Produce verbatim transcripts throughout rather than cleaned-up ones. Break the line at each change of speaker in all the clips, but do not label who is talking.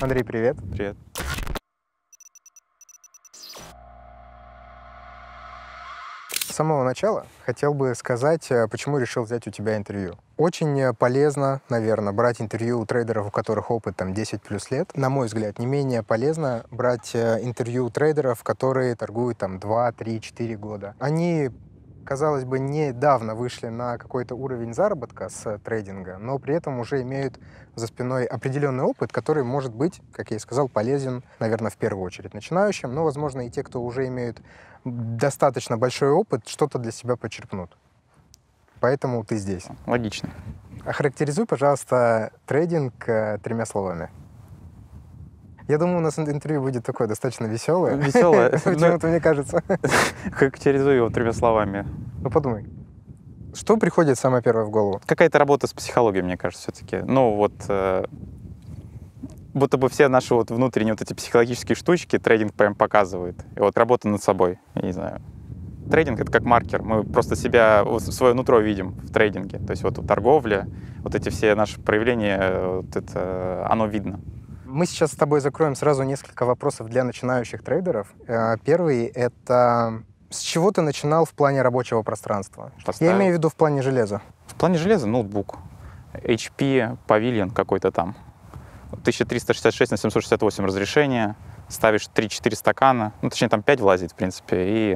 Андрей, привет.
Привет.
С самого начала хотел бы сказать, почему решил взять у тебя интервью. Очень полезно, наверное, брать интервью у трейдеров, у которых опыт там десять плюс лет. На мой взгляд, не менее полезно брать интервью у трейдеров, которые торгуют там два, три, четыре года. Они, казалось бы, недавно вышли на какой-то уровень заработка с трейдинга, но при этом уже имеют за спиной определенный опыт, который может быть, как я и сказал, полезен, наверное, в первую очередь начинающим, но, возможно, и те, кто уже имеют достаточно большой опыт, что-то для себя почерпнут. Поэтому ты здесь.
Логично.
Охарактеризуй, пожалуйста, трейдинг тремя словами. Я думаю, у нас интервью будет такое достаточно веселое.
Веселое?
Почему-то мне кажется.
Характеризую его тремя словами.
Ну, подумай. Что приходит самое первое в голову?
Какая-то работа с психологией, мне кажется, все-таки. Ну, вот... Э, будто бы все наши вот внутренние вот эти психологические штучки трейдинг прям показывает. И вот работа над собой, я не знаю. Трейдинг — это как маркер. Мы просто себя, вот, свое нутро видим в трейдинге. То есть вот в торговле, вот эти все наши проявления, вот это, оно видно.
Мы сейчас с тобой закроем сразу несколько вопросов для начинающих трейдеров. Первый — это с чего ты начинал в плане рабочего пространства?
Поставил.
Я имею в виду в плане железа.
В плане железа ноутбук. эйч пи Pavilion какой-то там. тысяча триста шестьдесят шесть на семьсот шестьдесят восемь разрешение. Ставишь три-четыре стакана. Ну, точнее, там пять влазит, в принципе, и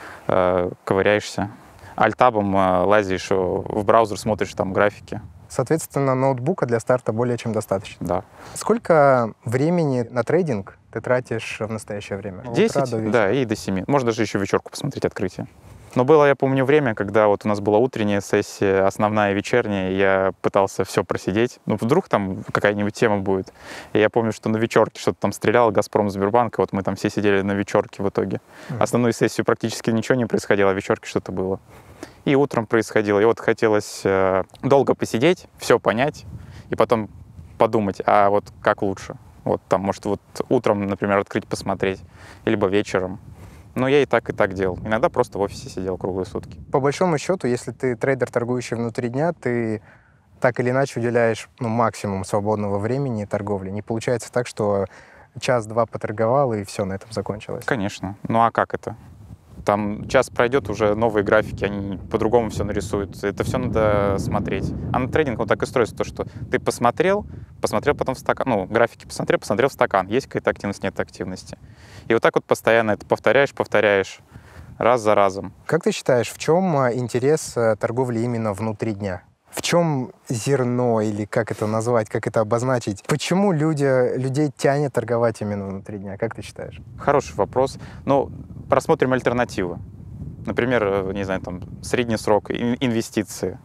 э, ковыряешься. Альтабом э, лазишь в браузер, смотришь там графики.
Соответственно, ноутбука для старта более чем достаточно.
Да.
Сколько времени на трейдинг ты тратишь в настоящее время?
десять, да, и до семи. Можно даже еще вечерку посмотреть открытие. Но было, я помню, время, когда вот у нас была утренняя сессия, основная и вечерняя, и я пытался все просидеть. Ну, вдруг там какая-нибудь тема будет. И я помню, что на вечерке что-то там стрелял, Газпром, Сбербанк, и вот мы там все сидели на вечерке в итоге. Mm-hmm. Основную сессию практически ничего не происходило, а в вечерке что-то было. И утром происходило. И вот хотелось э, долго посидеть, все понять, и потом подумать, а вот как лучше. Вот там, может, вот утром, например, открыть, посмотреть, либо вечером. Но я и так, и так делал. Иногда просто в офисе сидел круглые сутки.
По большому счету, если ты трейдер, торгующий внутри дня, ты так или иначе уделяешь ну, максимум свободного времени торговле. Не получается так, что час-два поторговал, и все, на этом закончилось.
Конечно. Ну а как это? Там час пройдет, уже новые графики, они по-другому все нарисуют. Это все надо смотреть. А на трейдинг он так и строится, то, что ты посмотрел, посмотрел потом в стакан, ну, графики посмотрел, посмотрел в стакан. Есть какая-то активность, нет активности. И вот так вот постоянно это повторяешь, повторяешь, раз за разом.
Как ты считаешь, в чем интерес торговли именно внутри дня? В чем зерно, или как это назвать, как это обозначить? Почему люди, людей тянет торговать именно внутри дня? Как ты считаешь?
Хороший вопрос. Ну, просмотрим альтернативы. Например, не знаю, там, средний срок инвестиции.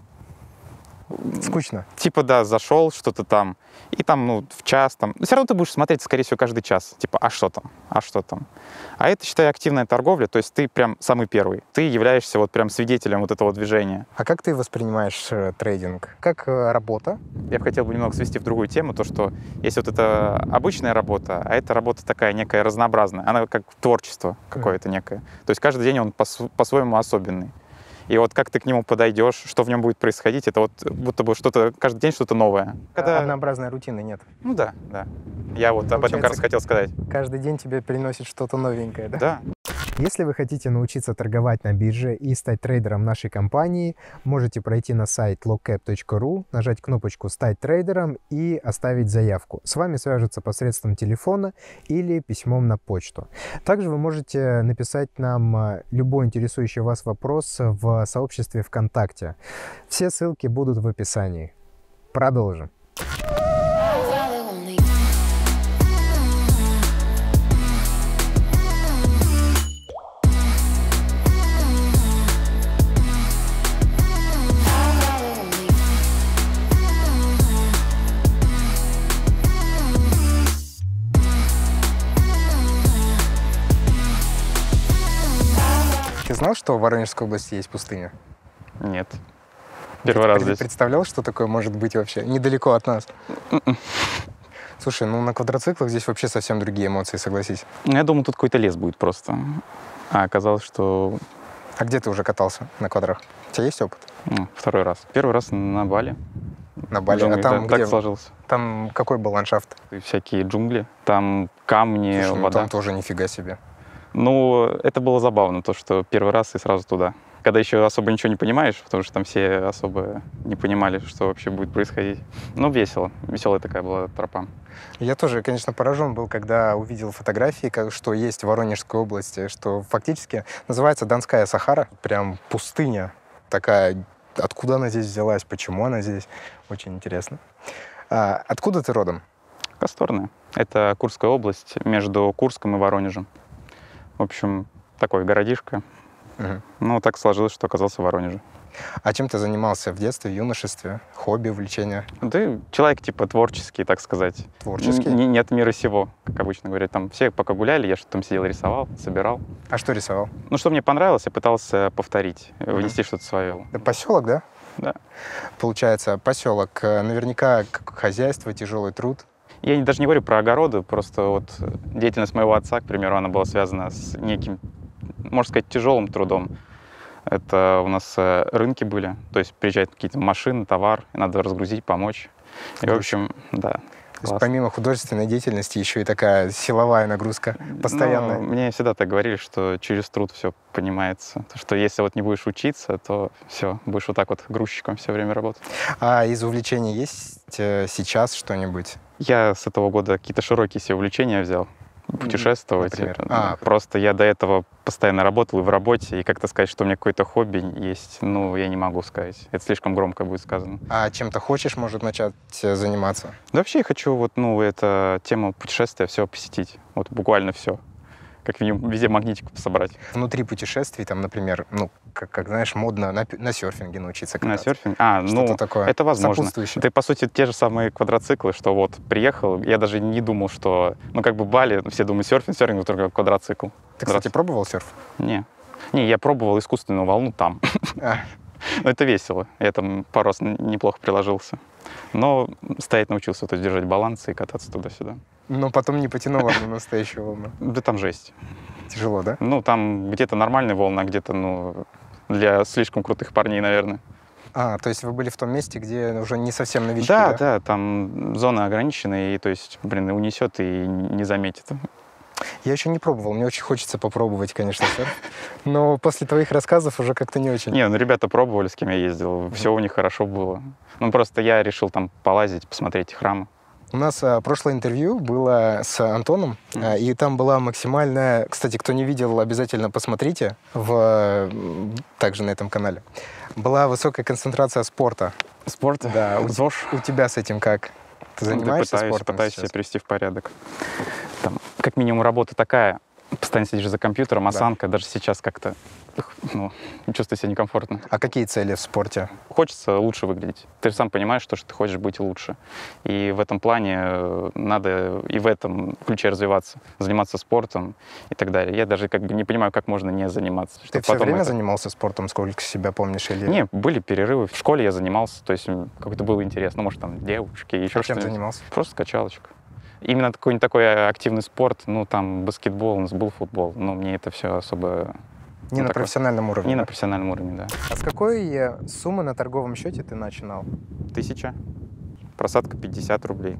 Скучно.
Типа, да, зашел, что-то там, и там, ну, в час, там. Все равно ты будешь смотреть, скорее всего, каждый час. Типа, а что там? А что там? А это, считай, активная торговля, то есть ты прям самый первый. Ты являешься вот прям свидетелем вот этого движения.
А как ты воспринимаешь э, трейдинг? Как э, работа?
Я бы хотел бы немного свести в другую тему, то, что есть вот эта обычная работа, а эта работа такая некая разнообразная. Она как творчество какое-то некое. То есть каждый день он по-своему особенный. И вот как ты к нему подойдешь, что в нем будет происходить, это вот будто бы что-то, каждый день что-то новое.
Когда... Однообразной рутины нет.
Ну да, да. Я вот Получается, об этом как раз хотел сказать.
Каждый день тебе приносит что-то новенькое, да?
Да.
Если вы хотите научиться торговать на бирже и стать трейдером нашей компании, можете пройти на сайт логкэп точка ру, нажать кнопочку «Стать трейдером» и оставить заявку. С вами свяжутся посредством телефона или письмом на почту. Также вы можете написать нам любой интересующий вас вопрос в сообществе ВКонтакте. Все ссылки будут в описании. Продолжим. Ты знал, что в Воронежской области есть пустыня?
Нет. Первый раз здесь.
Представлял, что такое может быть вообще? Недалеко от нас. Слушай, ну на квадроциклах здесь вообще совсем другие эмоции, согласись.
Я думал, тут какой-то лес будет просто. А оказалось, что...
А где ты уже катался на квадрах? У тебя есть опыт?
Ну, второй раз. Первый раз на Бали.
На Бали.
Джунгли,
А там
да,
где?
так сложился.
Там какой был ландшафт?
И всякие джунгли, там камни,
Слушай, ну
вода.
там тоже нифига себе.
Ну, это было забавно, то, что первый раз и сразу туда. Когда еще особо ничего не понимаешь, потому что там все особо не понимали, что вообще будет происходить. Ну, весело. Веселая такая была тропа.
Я тоже, конечно, поражен был, когда увидел фотографии, как, что есть в Воронежской области, что фактически называется Донская Сахара. Прям пустыня такая. Откуда она здесь взялась, почему она здесь? Очень интересно. А, откуда ты родом?
Косторная. Это Курская область между Курском и Воронежем. В общем, такой городишко.
Угу.
Ну, так сложилось, что оказался в Воронеже.
А чем ты занимался в детстве, в юношестве? Хобби, увлечения?
Ты человек типа творческий, так сказать.
Творческий?
Н- нет мира сего, как обычно говорят. Там все пока гуляли, я что-то там сидел, рисовал, собирал.
А что рисовал?
Ну, что мне понравилось, я пытался повторить, внести что-то свое.
Это поселок, да?
Да.
Получается, поселок. Наверняка как хозяйство, тяжелый труд.
Я не- даже не говорю про огороды, просто вот деятельность моего отца, к примеру, она была связана с неким, можно сказать, тяжелым трудом. Это у нас э, рынки были, то есть приезжают какие-то машины, товар, и надо разгрузить, помочь. И, в общем, да.
То есть
классно.
помимо художественной деятельности еще и такая силовая нагрузка постоянная.
Ну, мне всегда так говорили, что через труд все понимается. То, что если вот не будешь учиться, то все, будешь вот так вот грузчиком все время работать.
А из увлечений есть э, сейчас что-нибудь?
Я с этого года какие-то широкие себе увлечения взял. Путешествовать.
Например?
Это,
А.
Просто я до этого постоянно работал и в работе, и как-то сказать, что у меня какое-то хобби есть, ну, я не могу сказать. Это слишком громко будет сказано.
А чем-то хочешь, может, начать э, заниматься?
Да вообще я хочу вот, ну, это тема путешествия, все посетить. Вот буквально все. Как минимум везде магнитику собрать.
Внутри путешествий, там, например, ну, как, как знаешь, модно на, пи- на серфинге научиться
На
кататься.
серфинг? А,
Что-то
ну,
такое.
это возможно.
Сопутствующее.
Это, по сути, те же самые квадроциклы, что вот приехал, я даже не думал, что, ну, как бы Бали, все думают серфинг, серфинг, только квадроцикл.
Ты, кстати, пробовал серф?
Не. Не, я пробовал искусственную волну там.
А,
Но это весело. Я там пару раз н- неплохо приложился. Но стоять научился, то есть держать баланс и кататься туда-сюда.
но потом не потянуло на настоящую волну.
Да там жесть.
Тяжело, да?
Ну, там где-то нормальная волна, а где-то, ну, для слишком крутых парней, наверное.
А, то есть вы были в том месте, где уже не совсем новички,
Да,
да?
да, там зона ограниченная, и, то есть, блин, и унесет, и не заметит.
Я еще не пробовал, мне очень хочется попробовать, конечно, серф. Но после твоих рассказов уже как-то не очень.
Не, ну, ребята пробовали, с кем я ездил, все у них хорошо было. Ну, просто я решил там полазить, посмотреть храмы.
У нас а, прошлое интервью было с Антоном, а, и там была максимальная... Кстати, кто не видел, обязательно посмотрите, в, м, также на этом канале. Была высокая концентрация спорта.
Спорт?
Да, у,
ЗОЖ?
у тебя с этим как? Ты
Ну, да
занимаешься
пытаюсь,
спортом
пытаюсь
сейчас?
себя привести в порядок. Там, как минимум, работа такая, постоянно сидишь за компьютером, осанка, даже сейчас как-то, ну, чувствую себя некомфортно.
А какие цели в спорте?
Хочется лучше выглядеть. Ты же сам понимаешь, что, что ты хочешь быть лучше. И в этом плане э, надо и в этом ключе развиваться, заниматься спортом и так далее. Я даже как бы не понимаю, как можно не заниматься.
Ты
чтобы
все
потом
время
это-
занимался спортом, сколько себя помнишь? Или...
Не, были перерывы. В школе я занимался, то есть м, какой-то был интерес. Ну, может, там девушки, еще
А чем
что-нибудь.
занимался?
Просто качалочка. Именно какой-нибудь такой активный спорт, ну, там, баскетбол, у нас был футбол, но мне это все особо...
Не
ну,
на
такое-
профессиональном уровне?
Не на
да?
профессиональном уровне, да.
А с какой э, суммы на торговом счете ты начинал?
Тысяча. Просадка пятьдесят рублей.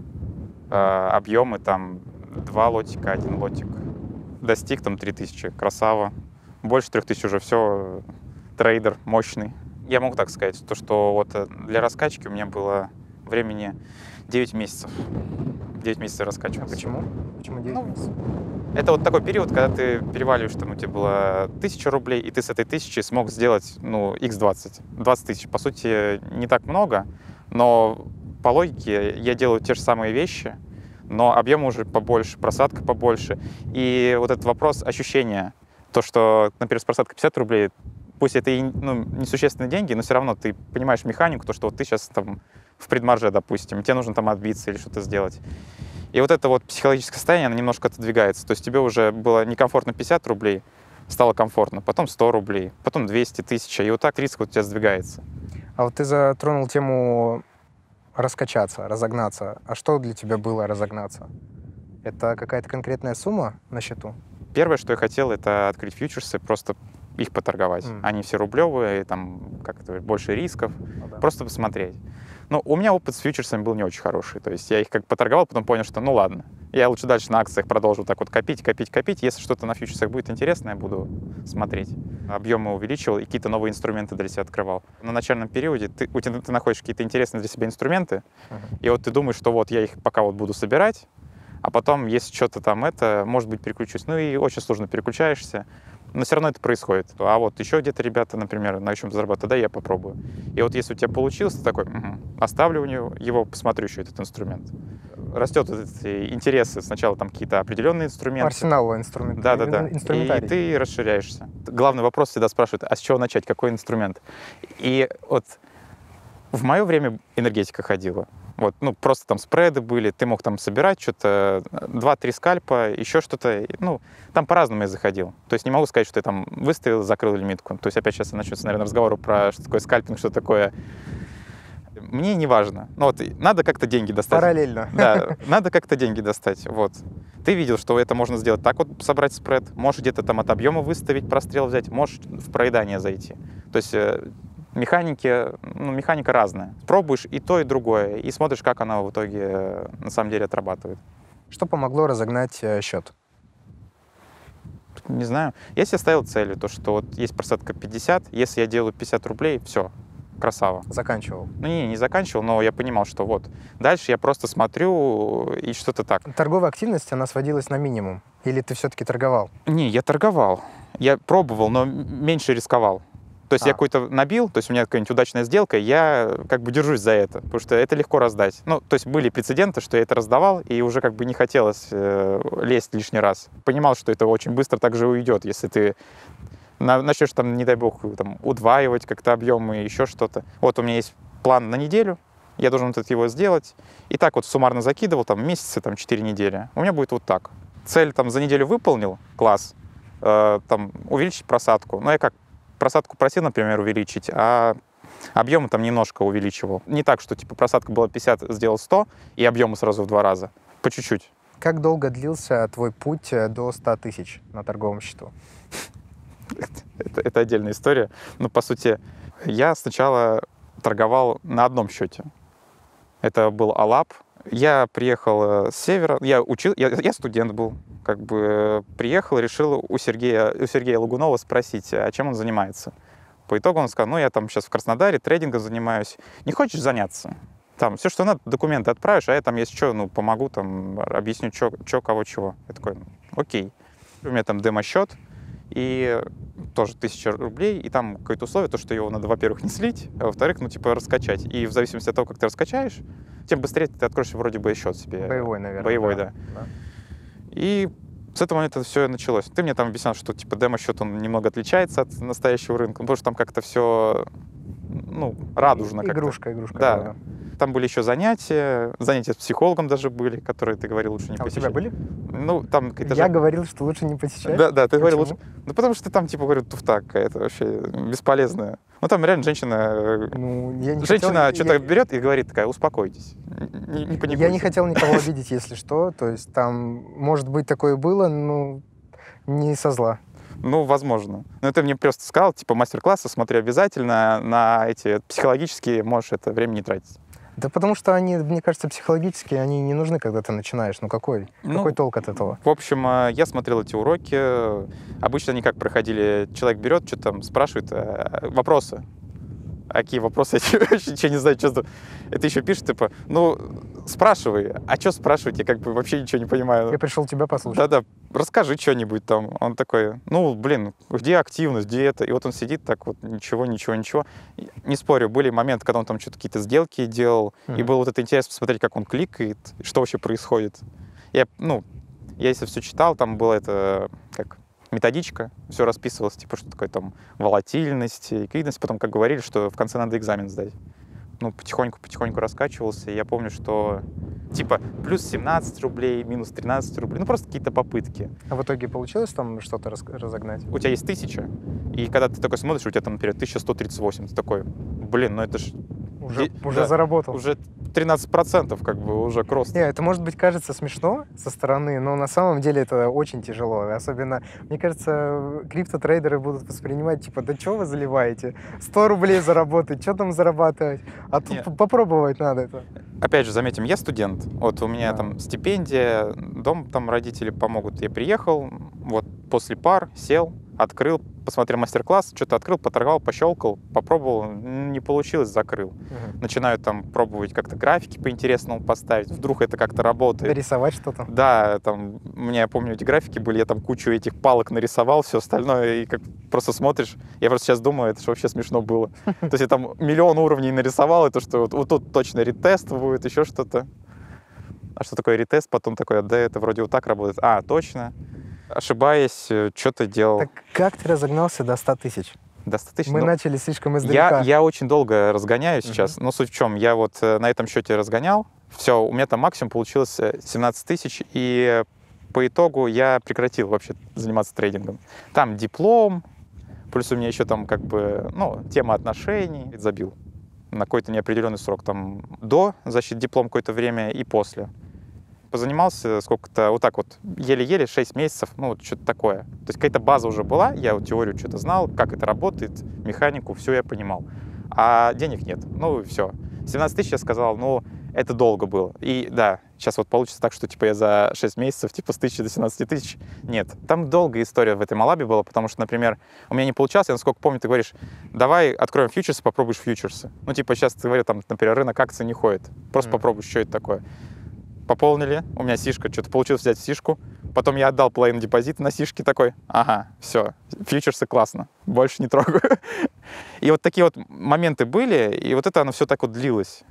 А, объемы там два лотика, один лотик. Достиг там три тысячи. Красава. Больше трех тысяч уже все. Трейдер мощный. Я могу так сказать, то, что вот э, для раскачки у меня было времени девять месяцев. девять месяцев раскачиваться.
Почему? Почему девять
Ну,
месяцев?
Это вот такой период, когда ты переваливаешь, там у тебя было тысяча рублей, и ты с этой тысячи смог сделать, ну, икс двадцать. двадцать тысяч. По сути, не так много, но по логике я делаю те же самые вещи, но объем уже побольше, просадка побольше. И вот этот вопрос ощущения, то, что, например, с просадкой пятьдесят рублей, пусть это и ну, несущественные деньги, но все равно ты понимаешь механику, то, что вот ты сейчас там в предмарже, допустим, тебе нужно там отбиться или что-то сделать. И вот это вот психологическое состояние, оно немножко отодвигается. То есть тебе уже было некомфортно пятьдесят рублей, стало комфортно, потом сто рублей, потом двести, тысяча, и вот так риск вот у тебя сдвигается.
А вот ты затронул тему раскачаться, разогнаться. А что для тебя было разогнаться? Это какая-то конкретная сумма на счету?
Первое, что я хотел, это открыть фьючерсы, просто их поторговать.
Mm.
Они все рублевые, там как-то больше рисков,
Ну да.
просто посмотреть. Ну, у меня опыт с фьючерсами был не очень хороший. То есть я их как поторговал, потом понял, что ну ладно. Я лучше дальше на акциях продолжу так вот копить, копить, копить. Если что-то на фьючерсах будет интересно, я буду смотреть. Объемы увеличивал и какие-то новые инструменты для себя открывал. На начальном периоде ты, у тебя, ты находишь какие-то интересные для себя инструменты, uh-huh. и вот ты думаешь, что вот я их пока вот буду собирать, а потом, если что-то там это, может быть, переключусь. Ну и очень сложно переключаешься. Но все равно это происходит. А вот еще где-то ребята, например, на чем-то зарабатывают, тогда я попробую. И вот если у тебя получилось, ты такой, угу, оставлю у него, его, посмотрю еще этот инструмент. Растет вот эти интересы. Сначала там какие-то определенные инструменты.
Арсенал инструментов.
Да, да, да. И ты расширяешься. Главный вопрос всегда спрашивают, а с чего начать, какой инструмент? И вот в мое время энергетика ходила. Вот, ну, просто там спреды были, ты мог там собирать что-то, два-три скальпа, еще что-то, ну, там по-разному я заходил. То есть не могу сказать, что я там выставил, закрыл лимитку. То есть опять сейчас начнется, наверное, разговор про что такое скальпинг, что такое. Мне не важно. Ну, вот, надо как-то деньги достать.
Параллельно.
Да, надо как-то деньги достать, вот. Ты видел, что это можно сделать так вот, собрать спред, можешь где-то там от объема выставить, прострел взять, можешь в проедание зайти. То есть механики, ну, механика разная. Пробуешь и то, и другое, и смотришь, как она в итоге на самом деле отрабатывает.
Что помогло разогнать счет?
Не знаю. Я себе ставил целью, то, что вот есть просадка пятьдесят, если я делаю пятьдесят рублей, все, красава.
Заканчивал?
Ну, не, не заканчивал, но я понимал, что вот. Дальше я просто смотрю и что-то так.
Торговая активность, она сводилась на минимум? Или ты все-таки торговал?
Не, я торговал. Я пробовал, но меньше рисковал. То есть а. я какой-то набил, то есть у меня какая-нибудь удачная сделка, я как бы держусь за это, потому что это легко раздать. Ну, то есть были прецеденты, что я это раздавал, и уже как бы не хотелось э, лезть лишний раз. Понимал, что это очень быстро также уйдет, если ты на, начнешь там, не дай бог, там, удваивать как-то объемы, еще что-то. Вот у меня есть план на неделю, я должен вот его сделать. И так вот суммарно закидывал, там, месяцы, там, четыре недели. У меня будет вот так. Цель там за неделю выполнил, класс, э, там, увеличить просадку. Ну, я как просадку просил, например, увеличить, а объемы там немножко увеличивал. Не так, что типа просадка была пятьдесят, сделал сто, и объемы сразу в два раза. По чуть-чуть.
Как долго длился твой путь до ста тысяч на торговом счету?
это, это отдельная история. Но, по сути, я сначала торговал на одном счете. Это был Алап. Я приехал с севера, я учил, я, я студент был, как бы приехал, решил у Сергея, у Сергея Лагунова спросить, а чем он занимается. По итогу он сказал, ну я там сейчас в Краснодаре трейдингом занимаюсь, не хочешь заняться? Там все, что надо, документы отправишь, а я там, если что, ну помогу, там объясню, что, кого, чего. Я такой, окей. У меня там демо-счет, и тоже тысяча рублей, и там какое-то условие, то, что его надо, во-первых, не слить, а во-вторых, ну, типа, раскачать. И в зависимости от того, как ты раскачаешь, тем быстрее ты откроешь вроде бы счет себе.
Боевой, наверное.
Боевой, да.
да. да.
И с этого момента все началось. Ты мне там объяснял, что, типа, демо-счет, он немного отличается от настоящего рынка, потому что там как-то все, ну, радужно как-то.
Игрушка, игрушка.
Да.
да.
Там были еще занятия, занятия с психологом даже были, которые ты говорил, лучше не
а
посещать.
А у тебя были?
Ну, там
Я же... говорил, что лучше не посещать?
Да, да, ты
Почему?
говорил лучше. Ну, потому что там, типа, говорю, туфта какая-то вообще бесполезная. Ну, там реально женщина...
Ну, я не
женщина
хотел...
что-то
я...
берет и говорит такая, успокойтесь, не, не паникуйте.
Я не хотел никого обидеть, если что. То есть там, может быть, такое было, но не со зла.
Ну, возможно. Но ты мне просто сказал, типа, мастер-классы смотри обязательно, на эти психологические можешь это время не тратить.
Да потому что они, мне кажется, психологически, они не нужны, когда ты начинаешь. Ну какой? Ну, какой толк от этого?
В общем, я смотрел эти уроки. Обычно они как проходили? Человек берет, что там спрашивает, вопросы. А какие вопросы? Я вообще не знаю, что... Это еще пишет, типа, ну, спрашивай. А что спрашивать? Я как бы вообще ничего не понимаю.
Я пришел тебя послушать.
Да-да, расскажи что-нибудь там. Он такой, ну, блин, где активность, где это? И вот он сидит так вот, ничего, ничего, ничего. Не спорю, были моменты, когда он там что-то какие-то сделки делал, mm-hmm. и было вот это интересно посмотреть, как он кликает, что вообще происходит. Я, ну, я если все читал, там было это, как... методичка, все расписывалось, типа, что такое там волатильность, ликвидность. Потом, как говорили, что в конце надо экзамен сдать. Ну, потихоньку-потихоньку раскачивался. И я помню, что, типа, плюс семнадцать рублей, минус тринадцать рублей. Ну, просто какие-то попытки.
А в итоге получилось там что-то разогнать?
У тебя есть тысяча, и когда ты такой смотришь, у тебя там, например, тысяча сто тридцать восемь. Ты такой, блин, ну это ж
Уже,
Де-
уже
да,
заработал.
Уже тринадцать процентов как бы уже к росту.
Не, это, может быть, кажется смешно со стороны, но на самом деле это очень тяжело. Особенно, мне кажется, криптотрейдеры будут воспринимать, типа, да что вы заливаете? сто рублей заработать, что там зарабатывать? А тут
Нет.
попробовать надо это.
Опять же, заметим, я студент. Вот у меня
Да.
там стипендия, дом там родители помогут. Я приехал, вот после пар сел, открыл, посмотрел мастер-класс, что-то открыл, поторговал, пощелкал, попробовал, не получилось, закрыл.
Угу.
Начинаю там пробовать как-то графики по-интересному поставить, вдруг это как-то работает.
Рисовать что-то.
Да, там, у меня, я помню, эти графики были, я там кучу этих палок нарисовал, все остальное, и как просто смотришь, я просто сейчас думаю, это же вообще смешно было. То есть я там миллион уровней нарисовал, это что, вот, вот тут точно ретест будет, еще что-то. А что такое ретест? Потом такое, да, это вроде вот так работает. А, точно. Ошибаясь, что-то делал.
Так как ты разогнался до ста тысяч?
Достаточно.
Мы
Ну,
начали слишком издалека.
Я, я очень долго разгоняю сейчас,
Мгм.
но суть в чем, я вот э, на этом счете разгонял, все, у меня там максимум получилось э, семнадцать тысяч, и по итогу я прекратил вообще заниматься трейдингом. Там диплом, плюс у меня еще там как бы, ну, тема отношений, забил на какой-то неопределенный срок, там до защиты диплом какое-то время и после. Позанимался сколько-то, вот так вот, еле-еле, шесть месяцев, ну, вот что-то такое. То есть какая-то база уже была, я вот теорию что-то знал, как это работает, механику, все я понимал. А денег нет, ну, все. семнадцать тысяч я сказал, ну, это долго было. И да, сейчас вот получится так, что типа я за шесть месяцев, типа с тысячи до семнадцати тысяч. Нет, там долгая история в этой Малабе была, потому что, например, у меня не получалось, я, насколько помню, ты говоришь, давай откроем фьючерсы, попробуешь фьючерсы. Ну, типа сейчас ты говоришь, там, например, рынок акций не ходит, просто
Mm.
попробуй, что это такое. Пополнили, у меня сишка, что-то получилось взять сишку, потом я отдал половину депозита на сишки такой, ага, все, фьючерсы классно, больше не трогаю. И вот такие вот моменты были, и вот это оно все так вот длилось.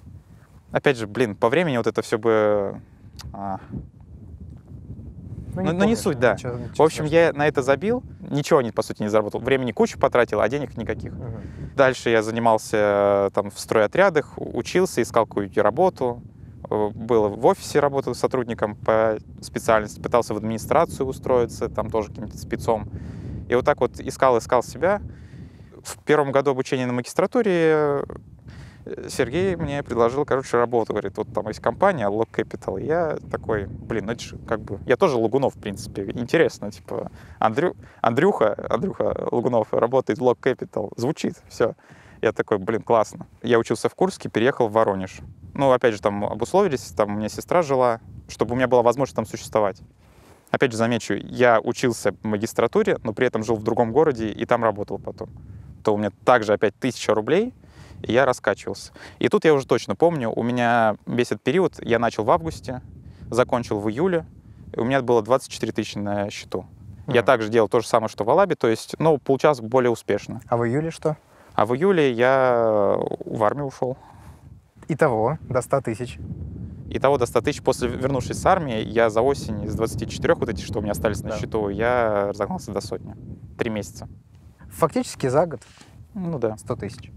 Опять же, блин, по времени вот это все бы... а,
Ну,
Ну, ну, не
помнишь,
суть, да.
ничего- ничего
В общем,
страшного.
я на это забил, ничего, не, по сути, не заработал. Времени кучу потратил, а денег никаких.
Мгм.
Дальше я занимался там в стройотрядах, учился, искал какую-то работу. Э, Был в офисе, работал сотрудником по специальности, пытался в администрацию устроиться, там тоже каким-то спецом. И вот так вот искал, искал себя. В первом году обучения на магистратуре э, Сергей мне предложил, короче, работу. Говорит, вот там есть компания Log Capital. И я такой, блин, ну это же как бы... Я тоже Лагунов, в принципе. Интересно, типа, Андрю... Андрюха, Андрюха Лагунов работает в Log Capital. Звучит, все. Я такой, блин, классно. Я учился в Курске, переехал в Воронеж. Ну, опять же, там обусловились, там у меня сестра жила, чтобы у меня была возможность там существовать. Опять же, замечу, я учился в магистратуре, но при этом жил в другом городе и там работал потом. То у меня также опять тысяча рублей, и я раскачивался. И тут я уже точно помню, у меня весь этот период, я начал в августе, закончил в июле, и у меня было двадцать четыре тысячи на счету. Я
Мгм.
также делал то же самое, что в Алабе, то есть, ну, получалось более успешно.
А в июле что?
А в июле я в армию ушел.
Итого, до ста тысяч.
Итого до ста тысяч. После, вернувшись с армии, я за осень из двадцати четырёх, вот эти, что у меня остались на
Да.
счету, я разогнался до сотни. Три месяца.
Фактически за год
Ну да.
сто тысяч.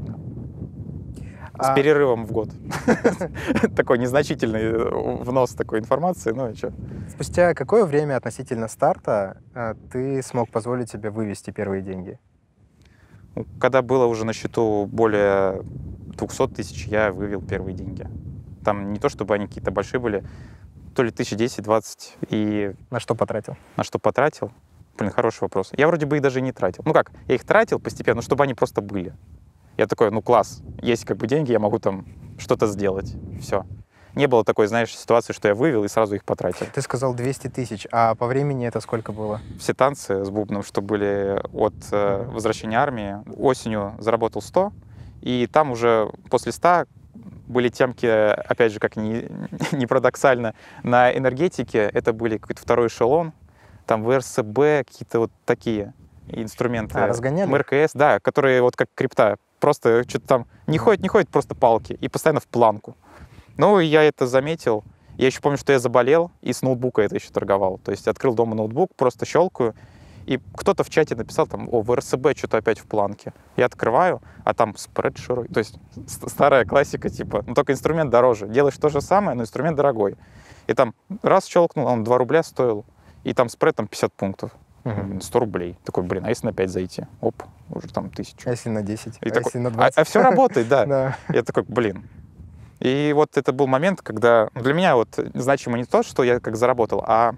С
А-
перерывом в год. Такой незначительный внос такой информации, ну и что.
Спустя какое время относительно старта а, ты смог позволить себе вывести первые деньги?
Ну, когда было уже на счету более двухсот тысяч, я вывел первые деньги. Там не то, чтобы они какие-то большие были, то ли тысяча десять-двадцать. И
На что потратил?
на что потратил? Блин, хороший вопрос. Я вроде бы их даже и не тратил. Ну как, я их тратил постепенно, чтобы они просто были. Я такой, ну класс, есть как бы деньги, я могу там что-то сделать. Все. Не было такой, знаешь, ситуации, что я вывел и сразу их потратил.
Ты сказал двести тысяч, а по времени это сколько было?
Все танцы с бубном, что были от э,
Мгм.
возвращения армии, осенью заработал сто, и там уже после ста были темки, опять же, как ни, не парадоксально, на энергетике. Это были какой-то второй эшелон, там вэ эр эс бэ, какие-то вот такие инструменты.
А, разгоняли?
эм эр ка эс, да, которые вот как крипта, просто что-то там не ходит, не ходит, просто палки, и постоянно в планку. Ну, и я это заметил. Я еще помню, что я заболел, и с ноутбука это еще торговал. То есть открыл дома ноутбук, просто щелкаю, и кто-то в чате написал там, о, вэ эр эс бэ что-то опять в планке. Я открываю, а там спред широкий. То есть ст- старая классика, типа, ну только инструмент дороже. Делаешь то же самое, но инструмент дорогой. И там раз щелкнул, он два рубля стоил, и там спред там пятьдесят пунктов.
Угу.
сто рублей. Такой, блин, а если на пять зайти? Оп, уже там тысячу.
А если на десять?
И
а
такой,
если на
а,
двадцать?
а все работает, да.
Да.
Я такой, блин. И вот это был момент, когда для меня вот значимо не то, что я как заработал, а,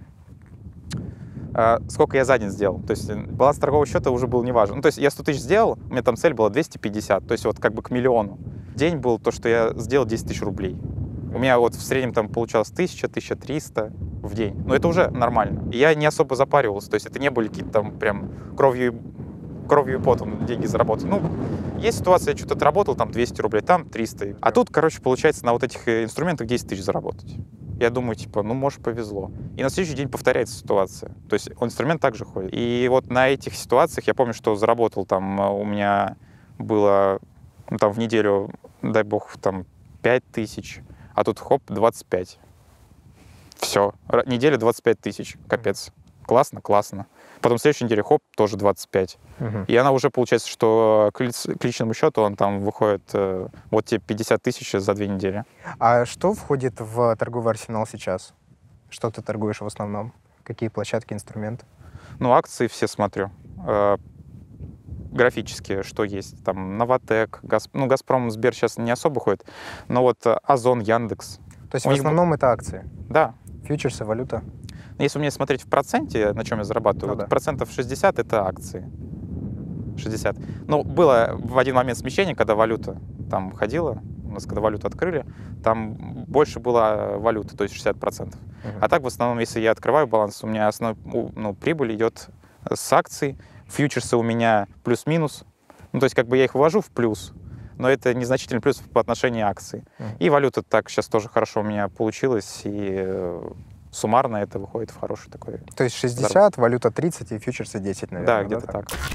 а сколько я за день сделал. То есть баланс торгового счета уже был неважен. Ну, то есть я сто тысяч сделал, у меня там цель была двести пятьдесят, то есть вот как бы к миллиону. День был то, что я сделал десять тысяч рублей. У меня вот в среднем там получалось тысяча, тысяча триста в день. Но это уже нормально. И я не особо запаривался, то есть это не были какие-то там прям кровью и, кровью и потом деньги заработать. Ну, есть ситуация, я что-то отработал, там двести рублей, там триста. А тут, короче, получается на вот этих инструментах десять тысяч заработать. Я думаю, типа, ну, может, повезло. И на следующий день повторяется ситуация. То есть инструмент также ходит. И вот на этих ситуациях я помню, что заработал там, у меня было, ну, там в неделю, дай бог, там пять тысяч, а тут хоп, двадцать пять. Все. Неделя двадцать пять тысяч. Капец. Классно, классно. Потом в следующей неделе хоп, тоже двадцать пять.
Угу. И
она уже получается, что к, лиц, к личному счету он там выходит э, вот те пятьдесят тысяч за две недели.
А что входит в торговый арсенал сейчас? Что ты торгуешь в основном? Какие площадки, инструменты?
Ну, акции все смотрю. Э, графические, что есть. Там Новотек, Газ... ну, Газпром, Сбер сейчас не особо ходит, но вот Озон, Яндекс.
То есть
У
в
них...
основном это акции?
Да.
Фьючерсы, валюта?
Если у меня смотреть в проценте, на чем я зарабатываю,
Ну,
вот
да.
процентов шестьдесят — это акции. шестьдесят. Ну, было в один момент смещение, когда валюта там ходила, у нас когда валюту открыли, там больше была валюта, то есть шестьдесят процентов.
Угу.
А так, в основном, если я открываю баланс, у меня основной, ну, прибыль идет с акций, фьючерсы у меня плюс-минус, ну, то есть как бы я их вывожу в плюс, но это незначительный плюс по отношению акций.
Угу.
И валюта так сейчас тоже хорошо у меня получилось, и суммарно это выходит в хороший такой...
То есть шестьдесят, валюта тридцать и фьючерсы десять, наверное.
Да, где-то
да,
так. так.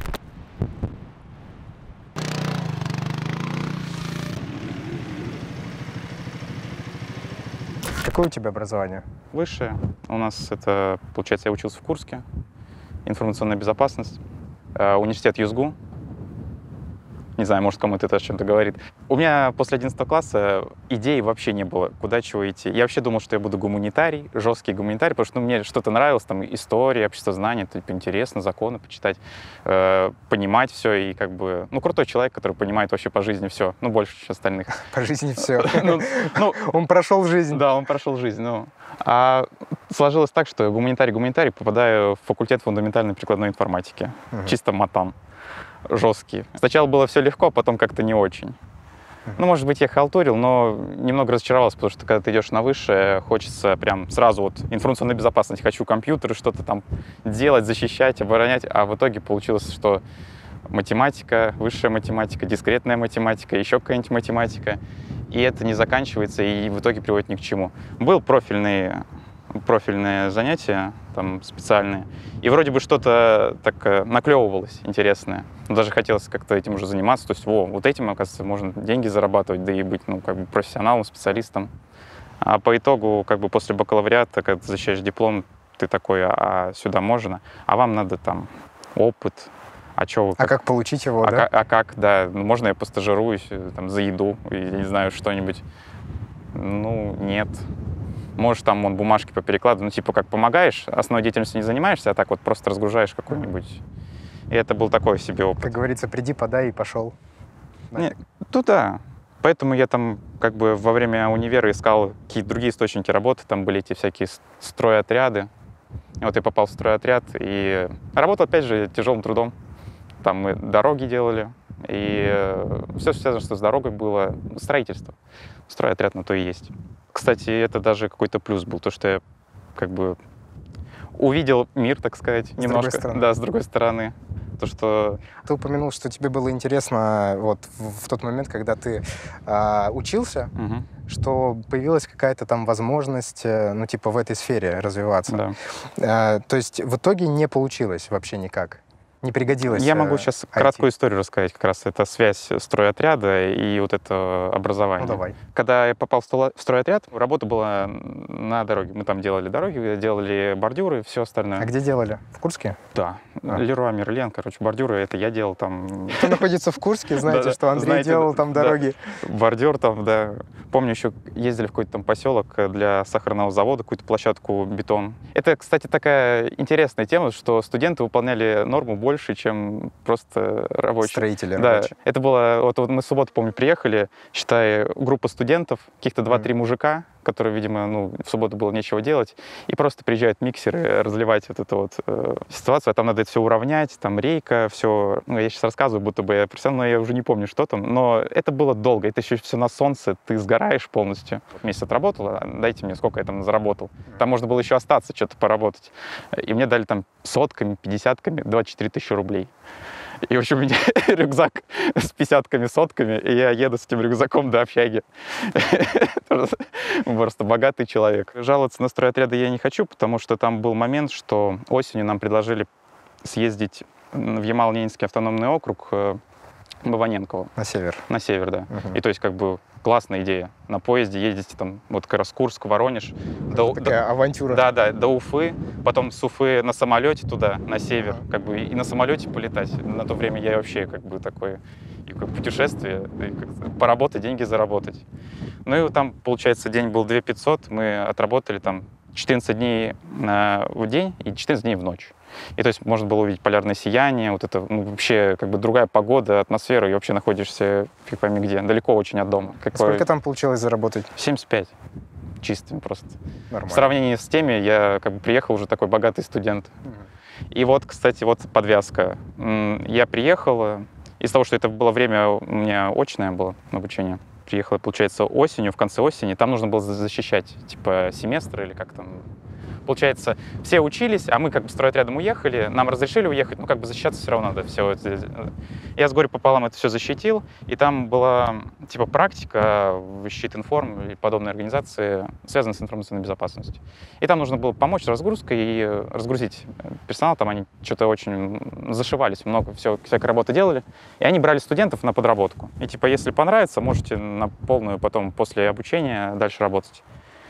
Какое у тебя образование?
Высшее. У нас это, получается, я учился в Курске. Информационная безопасность. Университет ЮСГУ. Не знаю, может, кому-то это о чем-то говорит. У меня после одиннадцатого класса идей вообще не было, куда чего идти. Я вообще думал, что я буду гуманитарий, жесткий гуманитарий, потому что ну, мне что-то нравилось, там, история, обществознание, типа, интересно, законы почитать, э, понимать все, и как бы, ну, крутой человек, который понимает вообще по жизни все, ну, больше остальных.
По жизни все.
Ну,
он прошел жизнь.
Да, он прошел жизнь, ну. А сложилось так, что гуманитарий-гуманитарий, попадаю в факультет фундаментальной прикладной информатики. Чисто матан. Жесткий. Сначала было все легко, а потом как-то не очень. Uh-huh. Ну, может быть, я халтурил, но немного разочаровался, потому что когда ты идешь на высшее, хочется прям сразу вот информационной безопасности, хочу компьютеры, что-то там делать, защищать, оборонять, а в итоге получилось, что математика, высшая математика, дискретная математика, еще какая-нибудь математика, и это не заканчивается, и в итоге приводит ни к чему. Был профильный профильные занятия, там, специальные. И вроде бы что-то так наклевывалось интересное. Даже хотелось как-то этим уже заниматься. То есть, во, вот этим, оказывается, можно деньги зарабатывать, да и быть, ну, как бы профессионалом, специалистом. А по итогу, как бы после бакалавриата, когда ты защищаешь диплом, ты такой, а сюда можно, а вам надо там опыт. А, чё вы,
как... а как получить его,
а
да?
Как, а как, да, ну, можно я постажируюсь, там, за еду, я не знаю, что-нибудь. Ну, нет. Можешь там вон бумажки поперекладывать, ну, типа, как помогаешь, основной деятельностью не занимаешься, а так вот просто разгружаешь какой-нибудь. И это был такой себе опыт.
Как говорится, приди, подай и пошел.
Не, ну да. Поэтому я там как бы во время универа искал какие-то другие источники работы, там были эти всякие стройотряды. И вот я попал в стройотряд и работал, опять же, тяжелым трудом. Там мы дороги делали, и все связано, что с дорогой было строительство. Стройотряд на то и есть. Кстати, это даже какой-то плюс был, то, что я как бы увидел мир, так сказать,
с
немножко.
Другой
да, с другой стороны. То, что...
Ты упомянул, что тебе было интересно вот в, в тот момент, когда ты а, учился,
угу.
что появилась какая-то там возможность, ну, типа, в этой сфере развиваться.
Да.
А, то есть в итоге не получилось вообще никак? Не пригодилось.
Я могу сейчас
ай ти.
краткую историю рассказать, как раз это связь стройотряда и вот это образование.
Ну, давай.
Когда я попал в строй- в стройотряд, работа была на дороге. Мы там делали дороги, делали бордюры, все остальное.
А где делали? В Курске?
Да.
А.
Леруа Мерлен, короче, бордюры, это я делал там.
Кто находится в Курске, знаете,
Да-да,
что Андрей
знаете,
делал там
да.
дороги.
Бордюр там, да. Помню, еще ездили в какой-то там поселок для сахарного завода, какую-то площадку бетон. Это, кстати, такая интересная тема, что студенты выполняли норму больше, чем просто рабочие.
Строители
Да,
рабочие.
это было, вот, вот мы в субботу, помню, приехали, считай, группа студентов, каких-то два-три мужика, которые, видимо, ну, в субботу было нечего делать, и просто приезжают миксеры разливать вот эту вот э, ситуацию, а там надо это все уравнять, там рейка, все, ну, я сейчас рассказываю, будто бы я профессионал, но я уже не помню, что там, но это было долго, это еще все на солнце, ты сгораешь полностью. Месяц отработал, а дайте мне, сколько я там заработал. Там можно было еще остаться, что-то поработать. И мне дали там сотками, пятидесятками двадцать четыре тысячи рублей. И, в общем, у меня рюкзак с пятидесятками, сотками, и я еду с этим рюкзаком до общаги. Просто богатый человек. Жаловаться на стройотряды я не хочу, потому что там был момент, что осенью нам предложили съездить в Ямало-Ненецкий автономный округ Баваненково.
На север.
На север, да.
Угу.
И то есть как бы классная идея. На поезде ездите там, вот как раз Курск, Воронеж.
До, такая до, авантюра.
Да, да, до Уфы, потом с Уфы на самолете туда, на север, ага. как бы и на самолете полетать. На то время я вообще как бы такое и как путешествие, и как поработать, деньги заработать. Ну и там, получается, день был две тысячи пятьсот, мы отработали там четырнадцать дней в день и четырнадцать дней в ночь. И то есть можно было увидеть полярное сияние, вот это, ну, вообще как бы другая погода, атмосфера, и вообще находишься фиг пойми где, далеко очень от дома. Какое...
Сколько там получилось заработать?
семьдесят пять чистыми просто.
Нормально.
В сравнении с теми, я как бы приехал уже такой богатый студент. Угу. И вот, кстати, вот подвязка. Я приехал, из-за того, что это было время у меня очное было обучение, приехал, получается, осенью, в конце осени, там нужно было защищать, типа, семестр или как там. Получается, все учились, а мы как бы стройотрядом уехали, нам разрешили уехать, ну как бы защищаться все равно надо. Все. Я с горя пополам это все защитил, и там была типа практика в Щит-Информ и подобной организации, связанная с информационной безопасностью. И там нужно было помочь с разгрузкой и разгрузить персонал, там они что-то очень зашивались, много все, всякой работы делали, и они брали студентов на подработку. И типа, если понравится, можете на полную потом после обучения дальше работать.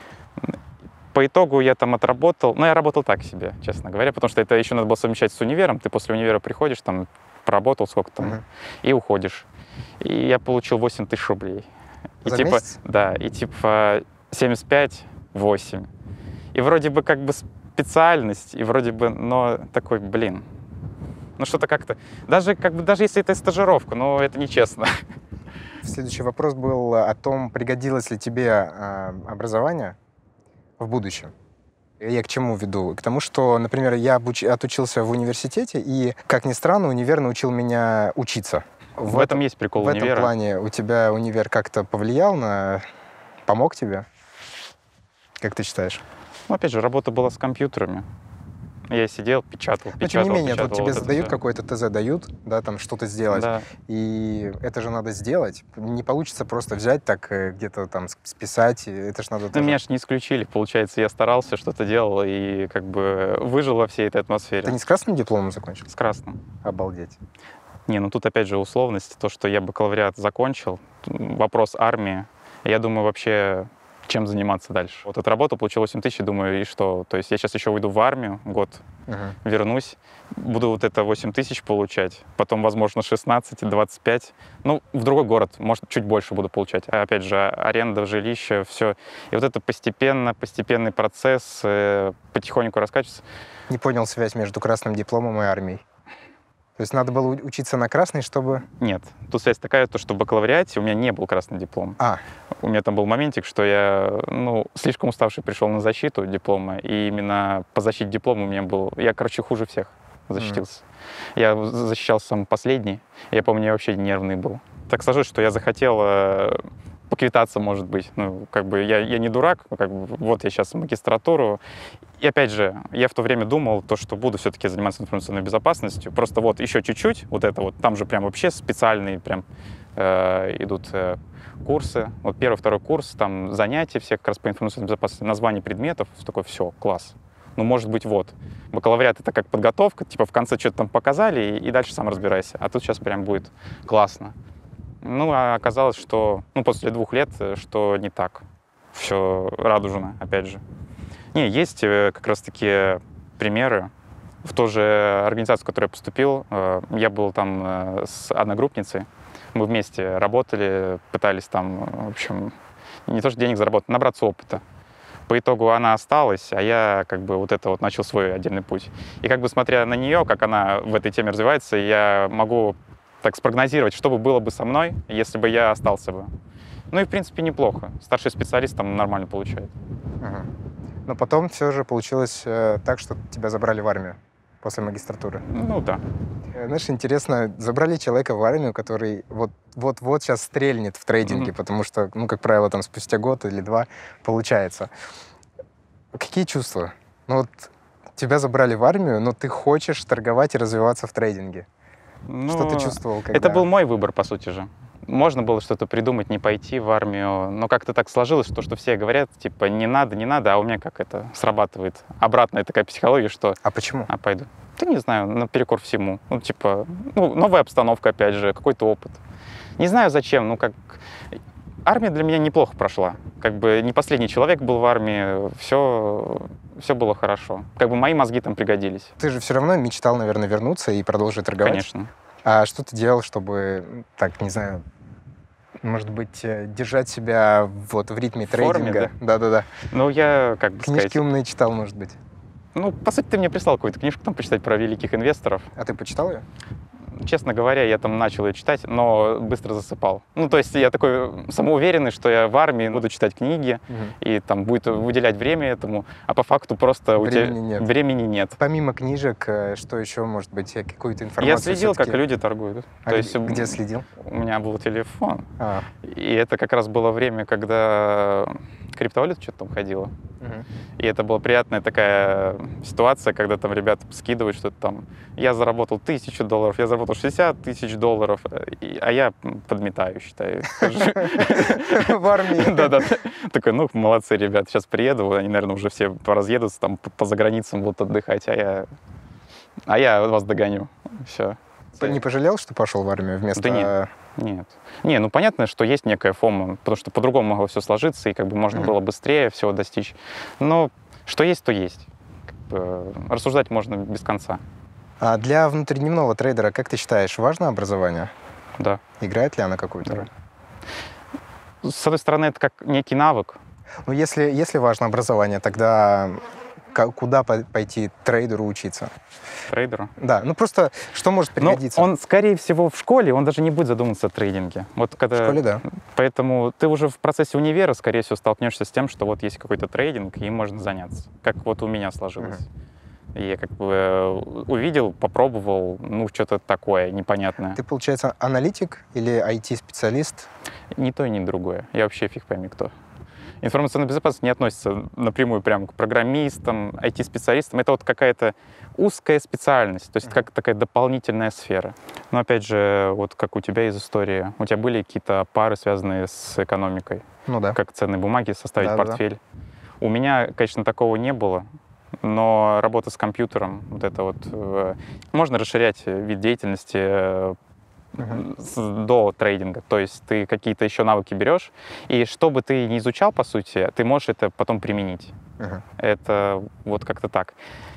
По итогу я там отработал, ну, я работал так себе, честно говоря, потому что это еще надо было совмещать с универом. Ты после универа приходишь, там, поработал сколько там, uh-huh. и уходишь. И я получил восемь тысяч рублей. И
За
типа,
месяц?
Да, и типа семьдесят пять — восемь. И вроде бы как бы специальность, и вроде бы, но такой, блин, ну что-то как-то, даже, как бы, даже если это стажировка, но это нечестно.
Следующий вопрос был о том, пригодилось ли тебе э, образование в будущем. Я к чему веду? К тому, что, например, я обуч... отучился в университете, и, как ни странно, универ научил меня учиться.
В, в этом есть прикол
в
универа.
В этом плане у тебя универ как-то повлиял на... помог тебе? Как ты считаешь?
Ну, опять же, работа была с компьютерами. Я сидел, печатал, печатал,
Но тем не менее,
печатал,
вот тебе
вот
задают какой-то ТЗ, дают, да, там что-то сделать,
да.
И это же надо сделать. Не получится просто взять так где-то там списать, это же надо...
Ну,
тоже...
меня же не исключили, получается, я старался, что-то делал и как бы выжил во всей этой атмосфере.
Ты не с красным дипломом закончил?
С красным.
Обалдеть.
Не, ну тут опять же условность, то, что я бакалавриат закончил, вопрос армии, я думаю, вообще... чем заниматься дальше. Вот отработал, получил восемь тысяч, думаю, и что? То есть я сейчас еще уйду в армию, год, uh-huh. вернусь, буду вот это восемь тысяч получать, потом, возможно, шестнадцать, двадцать пять. Ну, в другой город, может, чуть больше буду получать. А опять же, аренда, жилище, все. И вот это постепенно, постепенный процесс, э, потихоньку раскачивается.
Не понял связь между красным дипломом и армией. То есть надо было учиться на красный, чтобы...
Нет. Тут связь такая, то, что в бакалавриате у меня не был красный диплом.
А.
У меня там был моментик, что я, ну, слишком уставший пришел на защиту диплома, и именно по защите диплома у меня был... Я, короче, хуже всех защитился. Mm. Я защищался сам последний. Я помню, я вообще нервный был. Так сложилось, что я захотел э, поквитаться, может быть. Ну, как бы я, я не дурак, как бы, вот я сейчас в магистратуру. И опять же, я в то время думал, то, что буду все-таки заниматься информационной безопасностью. Просто вот еще чуть-чуть, вот это вот, там же прям вообще специальные прям э, идут э, курсы. Вот первый, второй курс, там занятия все как раз по информационной безопасности, название предметов, такое все, класс. Ну, может быть, вот. Бакалавриат — это как подготовка, типа в конце что-то там показали, и, и дальше сам разбирайся. А тут сейчас прям будет классно. Ну, а оказалось, что, ну, после двух лет, что не так. Все радужно, опять же. Не, есть как раз-таки примеры. В ту же организацию, в которую я поступил, я был там с одногруппницей. Мы вместе работали, пытались там, в общем, не то что денег заработать, набраться опыта. По итогу она осталась, а я как бы вот это вот начал свой отдельный путь. И как бы смотря на нее, как она в этой теме развивается, я могу так спрогнозировать, что бы было бы со мной, если бы я остался бы. Ну и в принципе неплохо. Старший специалист там нормально получает.
Ага. Но потом все же получилось э, так, что тебя забрали в армию после магистратуры.
Ну да.
Знаешь, интересно, забрали человека в армию, который вот-вот сейчас стрельнет в трейдинге, mm-hmm. потому что, ну, как правило, там спустя год или два получается. Какие чувства? Ну вот тебя забрали в армию, но ты хочешь торговать и развиваться в трейдинге. Ну, что ты чувствовал, когда...
Это был мой выбор, по сути же. Можно было что-то придумать, не пойти в армию, но как-то так сложилось, что, что все говорят, типа, не надо, не надо, а у меня как это срабатывает обратная такая психология, что...
А почему?
А пойду. Да не знаю, наперекор всему. Ну, типа, ну, новая обстановка, опять же, какой-то опыт. Не знаю зачем, ну, как... Армия для меня неплохо прошла. Как бы не последний человек был в армии, все, все было хорошо. Как бы мои мозги там пригодились.
Ты же все равно мечтал, наверное, вернуться и продолжить торговать?
Конечно.
А что ты делал, чтобы, так, не знаю, может быть, держать себя вот в ритме трейдинга? Да-да-да.
Ну, я, как бы
Книжки
сказать...
умные читал, может быть?
Ну, по сути, ты мне прислал какую-то книжку там почитать про великих инвесторов.
А ты почитал ее?
Честно говоря, я там начал ее читать, но быстро засыпал. Ну, то есть я такой самоуверенный, что я в армии буду читать книги, угу. и там будет выделять время этому, а по факту просто
времени
у тебя
нет.
времени нет.
Помимо книжек, что еще, может быть, какую-то информацию?
Я следил,
все-таки...
как люди торгуют.
А
то
где,
есть,
где следил?
У меня был телефон,
а.
и это как раз было время, когда криптовалюта что-то там ходила.
Угу.
И это была приятная такая ситуация, когда там ребята скидывают что-то там. Я заработал тысячу долларов, я заработал шестьдесят тысяч долларов, а я подметаю, считаю.
В армии.
Да-да. Такой, ну, молодцы, ребята, сейчас приеду, они, наверное, уже все поразъедутся, там, по заграницам будут отдыхать, а я, а я вас догоню. Все.
Не пожалел, что пошел в армию вместо...
Да нет. Нет. Не, ну понятно, что есть некая фома, потому что по-другому могло все сложиться, и как бы можно mm-hmm. было быстрее всего достичь. Но что есть, то есть. Как бы рассуждать можно без конца.
А для внутридневного трейдера, как ты считаешь, важно образование?
Да.
Играет ли оно какую-то роль?
С одной стороны, это как некий навык.
Ну, если, если важно образование, тогда куда пойти трейдеру учиться?
Трейдеру?
Да, ну просто что может пригодиться?
Ну, он, скорее всего, в школе, он даже не будет задумываться о трейдинге. Вот когда...
В школе, да.
Поэтому ты уже в процессе универа, скорее всего, столкнешься с тем, что вот есть какой-то трейдинг, и им можно заняться. Как вот у меня сложилось. Uh-huh. И я как бы увидел, попробовал, ну, что-то такое непонятное.
Ты, получается, аналитик или ай ти-специалист?
Ни то, ни другое. Я вообще фиг пойми кто. Информационная безопасность не относится напрямую прямо к программистам, ай ти-специалистам. Это вот какая-то узкая специальность, то есть mm-hmm. как такая дополнительная сфера. Но опять же, вот как у тебя из истории, у тебя были какие-то пары, связанные с экономикой?
Ну да.
Как ценные бумаги, составить
да,
портфель.
Да.
У меня, конечно, такого не было, но работа с компьютером, вот это вот, э, можно расширять вид деятельности э, Uh-huh. до трейдинга. То есть ты какие-то еще навыки берешь, и что бы ты ни изучал, по сути, ты можешь это потом применить. Uh-huh. Это вот как-то так.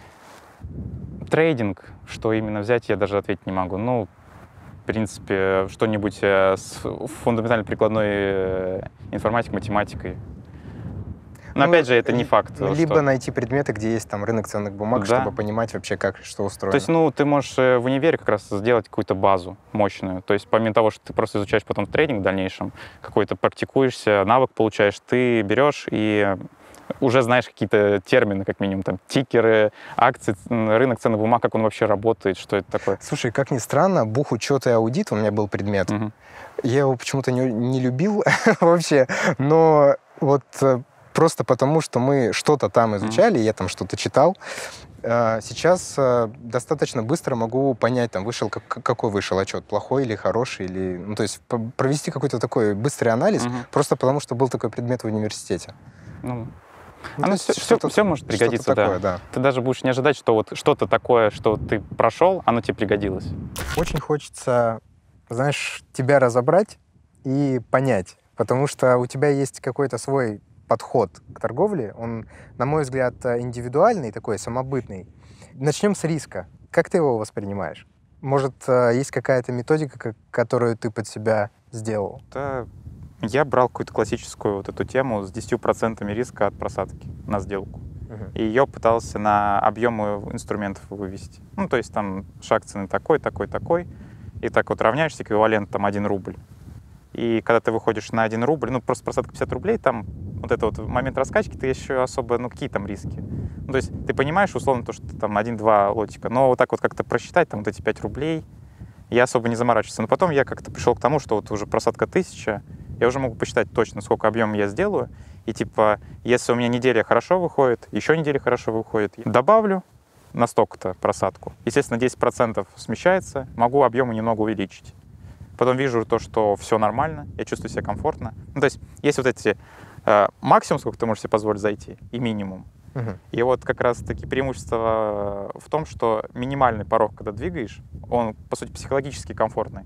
Трейдинг, что именно взять, я даже ответить не могу. Ну, в принципе, что-нибудь с фундаментальной прикладной информатикой, математикой. Но ну, опять же, это не факт.
Либо
что...
найти предметы, где есть там рынок ценных бумаг, да. чтобы понимать вообще, как что устроено.
То есть, ну, ты можешь в универе как раз сделать какую-то базу мощную. То есть, помимо того, что ты просто изучаешь потом трейдинг в дальнейшем, какой-то практикуешься, навык получаешь, ты берешь и уже знаешь какие-то термины, как минимум, там, тикеры, акции, рынок ценных бумаг, как он вообще работает, что это такое.
Слушай, как ни странно, бухучет и аудит у меня был предмет. Угу. Я его почему-то не, не любил вообще, но вот... Просто потому, что мы что-то там изучали, mm-hmm. я там что-то читал. Сейчас достаточно быстро могу понять, там, вышел, какой вышел отчет, плохой или хороший, или, ну, то есть провести какой-то такой быстрый анализ, mm-hmm. просто потому, что был такой предмет в университете.
Ну,
Ну,
Оно
то
все,
есть
все,
что-то-
все может пригодиться,
что-то такое,
да.
да.
Ты даже будешь не ожидать, что вот что-то такое, что ты прошел, оно тебе пригодилось.
Очень хочется, знаешь, тебя разобрать и понять, потому что у тебя есть какой-то свой подход к торговле. Он, на мой взгляд, индивидуальный, такой самобытный. Начнем с риска. Как ты его воспринимаешь? Может, э, есть какая-то методика, ко- которую ты под себя сделал?
Да, я брал какую-то классическую вот эту тему с десятью процентами риска от просадки на сделку.
Мгм.
И ее пытался на объемы инструментов вывести. Ну, то есть там шаг цены такой, такой, такой. И так вот равняешься, эквивалент там один рубль. И когда ты выходишь на один рубль, ну, просто просадка пятьдесят рублей, там вот это вот момент раскачки, ты еще особо, ну, какие там риски? Ну, то есть ты понимаешь, условно, то, что там один-два лотика, но вот так вот как-то просчитать, там вот эти пять рублей, я особо не заморачивался. Но потом я как-то пришел к тому, что вот уже просадка тысяча, я уже могу посчитать точно, сколько объема я сделаю. И типа, если у меня неделя хорошо выходит, еще неделя хорошо выходит, добавлю на столько-то просадку. Естественно, десять процентов смещается, могу объемы немного увеличить. Потом вижу то, что все нормально, я чувствую себя комфортно. Ну, то есть есть вот эти э, максимум, сколько ты можешь себе позволить зайти, и минимум.
Мгм.
И вот как раз-таки преимущество в том, что минимальный порог, когда двигаешь, он, по сути, психологически комфортный.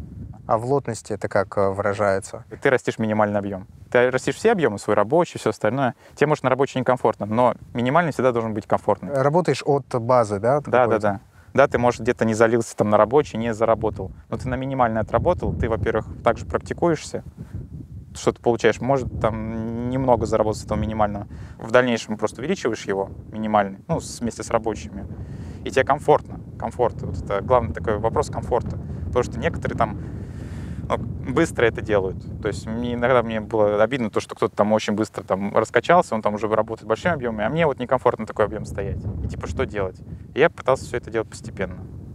А в лотности это как э, выражается?
И ты растишь минимальный объем. Ты растишь все объемы, свой рабочий, все остальное. Тебе, может, на рабочий некомфортно, но минимальный всегда должен быть комфортный.
Работаешь от базы, да? от
Да, да,
какой-то?
да. Да, ты, может, где-то не залился там на рабочий, не заработал. Но ты на минимальный отработал, ты, во-первых, также практикуешься, что ты получаешь, может, там немного заработать с этого минимального. В дальнейшем просто увеличиваешь его, минимальный, ну, с- вместе с рабочими. И тебе комфортно, комфорт. Вот это главный такой вопрос комфорта. Потому что некоторые там ну, быстро это делают. То есть мне, иногда мне было обидно то, что кто-то там очень быстро там раскачался, он там уже работает большими объемами, а мне вот некомфортно такой объем стоять. И типа, что делать? И я пытался все это делать постепенно.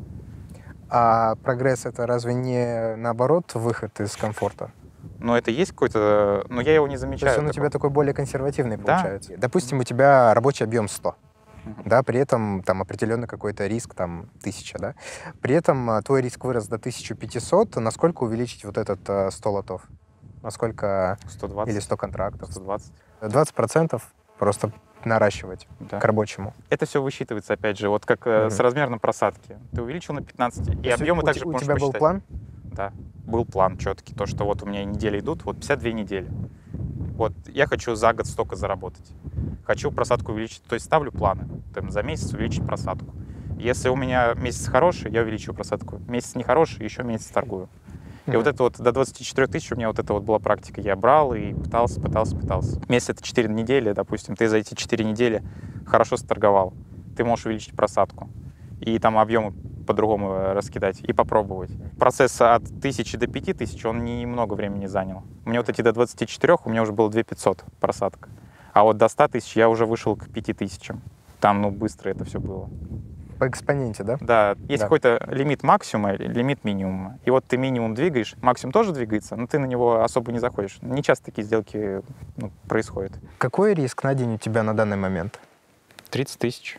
А прогресс — это разве не, наоборот, выход из комфорта?
Но это есть какой-то... Но я его не
То
замечаю.
есть он у
такого.
тебя такой более консервативный
Да.
получается. Допустим, у тебя рабочий объем сто,
Мгм.
да, при этом там определенный какой-то риск, там, тысяча, да. При этом а, твой риск вырос до тысячи пятисот, насколько увеличить вот этот а, сто лотов? Насколько...
сто двадцать.
Или сто контрактов?
сто двадцать.
двадцать процентов просто наращивать
Да.
к рабочему.
Это все высчитывается, опять же, вот как э,
Мгм.
с размером просадки. Ты увеличил на пятнадцать, и
То есть
объемы
у,
также
те- у
можешь
тебя был
посчитать.
план?
Да, был план четкий, то, что вот у меня недели идут, вот пятьдесят две недели. Вот я хочу за год столько заработать. Хочу просадку увеличить, то есть ставлю планы, там, за месяц увеличить просадку. Если у меня месяц хороший, я увеличиваю просадку. Месяц нехороший, еще месяц торгую. И
Мгм.
вот это вот до двадцати четырёх тысяч у меня вот это вот была практика. Я брал и пытался, пытался, пытался. Месяц это четыре недели, допустим, ты за эти четыре недели хорошо сторговал. Ты можешь увеличить просадку. И там объемы по-другому э, раскидать и попробовать. Процесс от тысячи до пяти тысяч, он немного времени занял. У меня вот эти до двадцати четырёх, у меня уже было две тысячи пятьсот просадка. А вот до ста тысяч я уже вышел к пяти тысячам. Там, ну, быстро это все было.
По экспоненте, да?
Да, есть
Да.
какой-то лимит максимума, и лимит минимума. И вот ты минимум двигаешь, максимум тоже двигается, но ты на него особо не заходишь. Не часто такие сделки ну, происходят.
Какой риск на день у тебя на данный момент?
тридцать тысяч,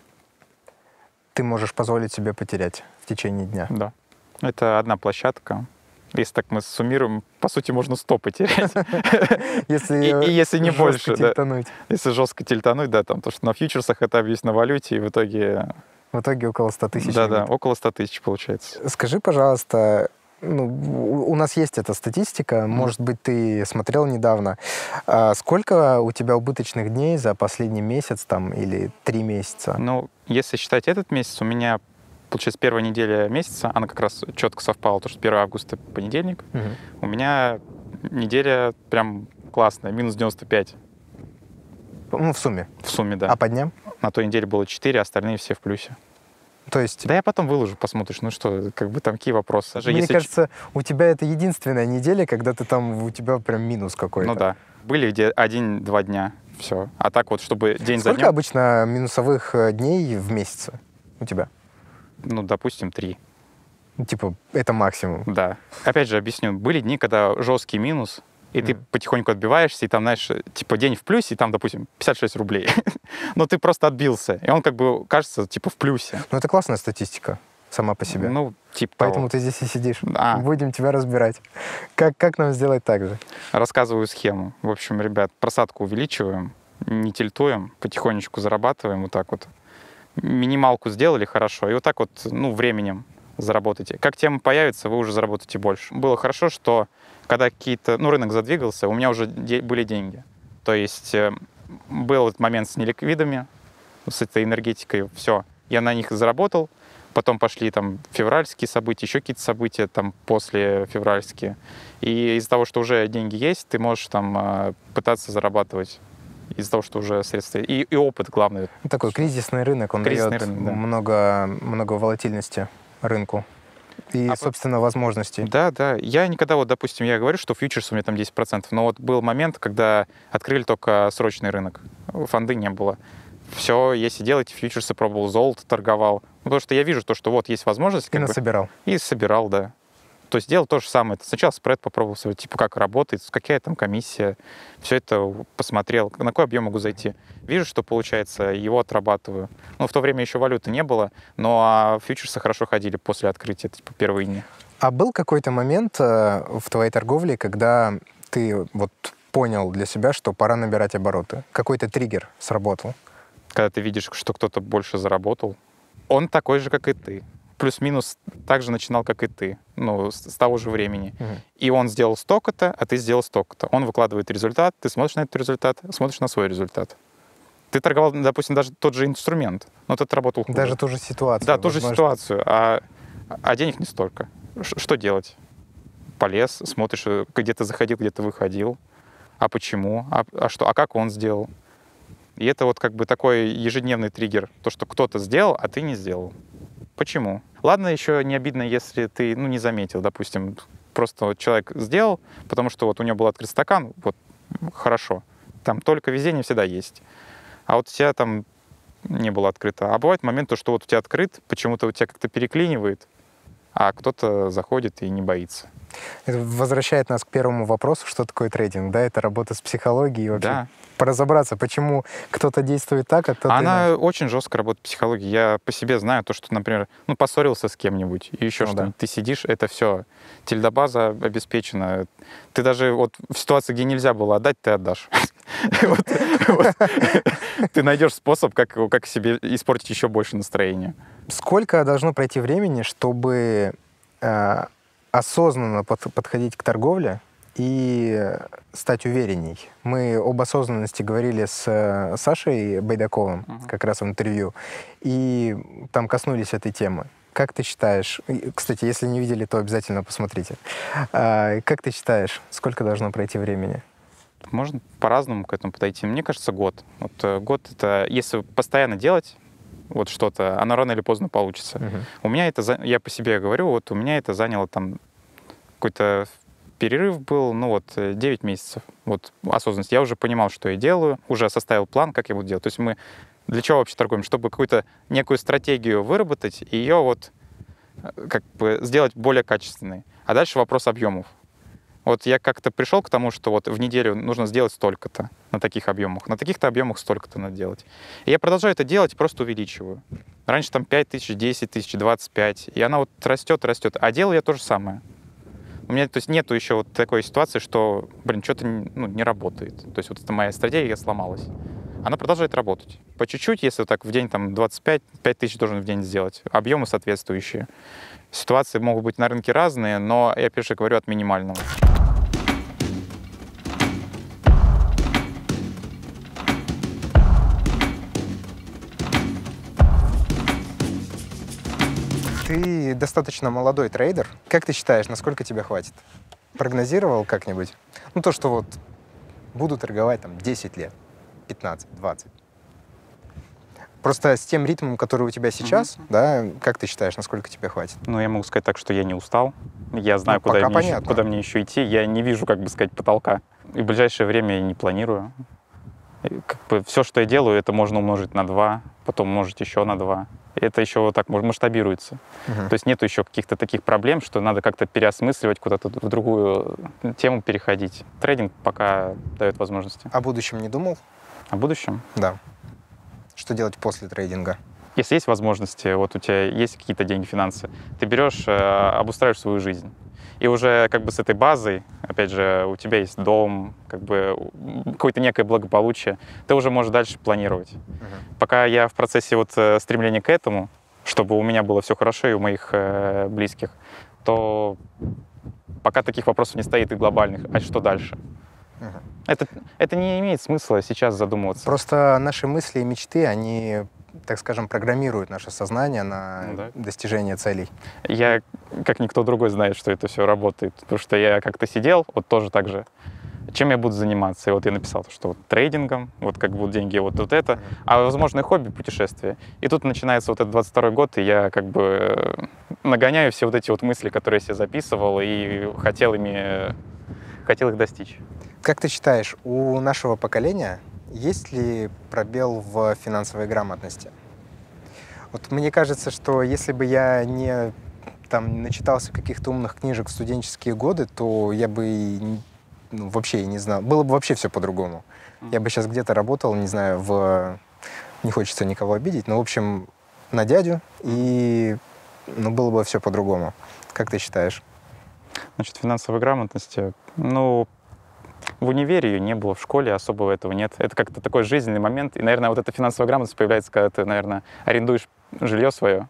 Ты можешь позволить себе потерять в течение дня?
да. Это одна площадка. Если так мы суммируем, по сути, можно сто потерять.
Если,
И- и если не
жестко
больше, да.
тильтануть.
Если жестко тильтануть, да, там, то, что на фьючерсах это есть на валюте, и в итоге,
В итоге около ста тысяч.
да-да,
лимит.
около ста тысяч получается.
Скажи, пожалуйста, ну, у у нас есть эта статистика, может быть, ты смотрел недавно. А сколько у тебя убыточных дней за последний месяц там или три месяца?
Ну, если считать этот месяц, у меня, получается, первая неделя месяца, она как раз четко совпала, то, что первого августа понедельник,
Мгм.
у меня неделя прям классная, минус девяносто пять
Ну, в сумме.
в сумме, да.
А по дням?
На той неделе было четыре, остальные все в плюсе.
То есть,
Да я потом выложу, посмотришь, ну что, как бы там какие вопросы. Даже
мне
если ч-
кажется, у тебя это единственная неделя, когда ты там, у тебя прям минус какой-то.
Ну да. Были где один-два дня, все. А так вот, чтобы день за
Сколько
днем,
обычно минусовых э, дней в месяце у тебя?
ну, допустим, три.
Ну, типа, это максимум.
Да. Опять же, объясню. Были дни, когда жесткий минус, и ты
Мгм.
потихоньку отбиваешься, и там, знаешь, типа день в плюсе, и там, допустим, пятьдесят шесть рублей. Но ты просто отбился, и он как бы кажется, типа, в плюсе.
Ну, это классная статистика сама по себе.
Ну, типа
Поэтому
того.
ты здесь и сидишь.
А.
Будем тебя разбирать. Как, как нам сделать так же?
Рассказываю схему. В общем, ребят, просадку увеличиваем, не тильтуем, потихонечку зарабатываем вот так вот. Минималку сделали хорошо, и вот так вот, ну, временем заработаете. Как тема появится, вы уже заработаете больше. Было хорошо, что когда какие-то, ну, рынок задвигался, у меня уже де- были деньги. То есть э, был этот момент с неликвидами, с этой энергетикой, все. Я на них заработал, потом пошли там февральские события, еще какие-то события там после февральские. И из-за того, что уже деньги есть, ты можешь там э, пытаться зарабатывать. Из-за того, что уже средства... И, и опыт, главное.
Такой кризисный рынок, он
Кризисный
дает
рынок, да.
много, много волатильности рынку и,
А
собственно, возможностей.
Да, да. Я никогда, вот, допустим, я говорю, что фьючерс у меня там десять процентов, но вот был момент, когда открыли только срочный рынок, фонды не было. Все, если делать фьючерсы, пробовал, золото торговал. Ну, потому что я вижу то, что вот есть возможность.
И
Как бы,
насобирал.
и собирал, да. То есть делал то же самое. Сначала спред попробовал, типа, как работает, какая там комиссия. Все это посмотрел, на какой объем могу зайти. Вижу, что получается, его отрабатываю. Ну, в то время еще валюты не было, но фьючерсы хорошо ходили после открытия, типа, первые дни.
А был какой-то момент э, в твоей торговле, когда ты вот понял для себя, что пора набирать обороты? Какой-то триггер сработал?
Когда ты видишь, что кто-то больше заработал, он такой же, как и ты. Плюс-минус так же начинал, как и ты, ну, с, с того же времени.
Угу.
И он сделал столько-то, а ты сделал столько-то. Он выкладывает результат, ты смотришь на этот результат, смотришь на свой результат. Ты торговал, допустим, даже тот же инструмент, но ты отработал хуже.
Даже ту же ситуацию.
Да, ту же
возможно.
ситуацию, а, а денег не столько. Ш- что делать? Полез, смотришь, где ты заходил, где ты выходил. А почему? А, а что? А как он сделал? И это вот как бы такой ежедневный триггер. То, что кто-то сделал, а ты не сделал. Почему? Ладно, еще не обидно, если ты, ну, не заметил, допустим, просто вот человек сделал, потому что вот у него был открыт стакан, вот, хорошо. Там только везение всегда есть. А вот у тебя там не было открыто. А бывает момент, то, что вот у тебя открыт, почему-то у тебя как-то переклинивает, а кто-то заходит и не боится.
Это возвращает нас к первому вопросу, что такое трейдинг, да? Это работа с психологией вообще.
Да.
Поразобраться, почему кто-то действует так, а кто-то
Она
иначе.
очень жестко работает психология. Я по себе знаю то, что, например, ну, поссорился с кем-нибудь, и еще
Ну,
что-нибудь.
да.
Ты сидишь, это все. Тильдобаза обеспечена. Ты даже вот в ситуации, где нельзя было отдать, ты отдашь. Ты найдешь способ, как себе испортить еще больше настроение.
Сколько должно пройти времени, чтобы э, осознанно под- подходить к торговле и стать уверенней? Мы об осознанности говорили с э, Сашей Байдаковым
Мгм.
как раз в интервью, и там коснулись этой темы. Как ты считаешь, и, кстати, если не видели, то обязательно посмотрите. А, как ты считаешь, сколько должно пройти времени?
Можно по-разному к этому подойти. Мне кажется, год. Вот э, год — это если постоянно делать вот что-то, оно рано или поздно получится.
Мгм.
У меня это, за- я по себе говорю, вот у меня это заняло там какой-то перерыв был, ну вот, э, девять месяцев. Вот осознанность. Я уже понимал, что я делаю, уже составил план, как я буду делать. То есть мы для чего вообще торгуем? Чтобы какую-то некую стратегию выработать и ее вот э, как бы сделать более качественной. А дальше вопрос объемов. Вот я как-то пришел к тому, что вот в неделю нужно сделать столько-то на таких объемах, на таких-то объемах столько-то надо делать. И я продолжаю это делать, просто увеличиваю. Раньше там пять тысяч, десять тысяч, двадцать пять, и она вот растет, растет. А делаю я то же самое. У меня, то есть, нету еще вот такой ситуации, что, блин, что-то ну, не работает. То есть вот эта моя стратегия сломалась. Она продолжает работать. По чуть-чуть, если вот так в день там двадцать пять, пять тысяч должен в день сделать. Объемы соответствующие. Ситуации могут быть на рынке разные, но я, опять же, говорю от минимального.
Ты достаточно молодой трейдер. Как ты считаешь, насколько тебе хватит? Прогнозировал как-нибудь? Ну, то, что вот буду торговать там десять лет, пятнадцать, двадцать. Просто с тем ритмом, который у тебя сейчас,
Мгм.
да, как ты считаешь, насколько тебе хватит?
Ну, я могу сказать так, что я не устал. Я знаю,
Ну,
куда,
пока
мне еще,
понятно.
куда мне еще идти. Я не вижу, как бы сказать, потолка. И в ближайшее время я не планирую. И как бы все, что я делаю, это можно умножить на два, потом умножить еще на два. И это еще вот так масштабируется.
Мгм.
То есть нету еще каких-то таких проблем, что надо как-то переосмысливать, куда-то в другую тему переходить. Трейдинг пока дает возможности.
О будущем не думал?
О будущем?
Да. Что делать после трейдинга?
если есть возможности, вот у тебя есть какие-то деньги, финансы, ты берешь, обустраиваешь свою жизнь. И уже как бы с этой базой, опять же, у тебя есть дом, как бы какое-то некое благополучие, ты уже можешь дальше планировать. Uh-huh. Пока я в процессе вот стремления к этому, чтобы у меня было все хорошо и у моих э, близких, то пока таких вопросов не стоит и глобальных, а что дальше? Uh-huh. Это, это не имеет смысла сейчас задумываться.
Просто наши мысли и мечты, они, так скажем, программируют наше сознание на
ну, да.
достижение целей.
Я, как никто другой, знает, что это все работает. Потому что я как-то сидел, вот тоже так же, чем я буду заниматься. И вот я написал, что вот трейдингом, вот как будут деньги, вот, вот это. А возможно, хобби — путешествие. И тут начинается вот этот двадцать второй год, и я как бы нагоняю все вот эти вот мысли, которые я себе записывал, и хотел ими, хотел их достичь.
Как ты считаешь, у нашего поколения есть ли пробел в финансовой грамотности? Вот мне кажется, что если бы я не там, начитался каких-то умных книжек в студенческие годы, то я бы и, ну, вообще и не знал. Было бы вообще все по-другому. Я бы сейчас где-то работал, не знаю, в... не хочется никого обидеть, но, в общем, на дядю, и ну, было бы все по-другому. Как ты считаешь?
Значит, финансовой грамотности, ну, в универе ее не было, в школе особого этого нет. Это как-то такой жизненный момент. И, наверное, вот эта финансовая грамотность появляется, когда ты, наверное, арендуешь жилье свое,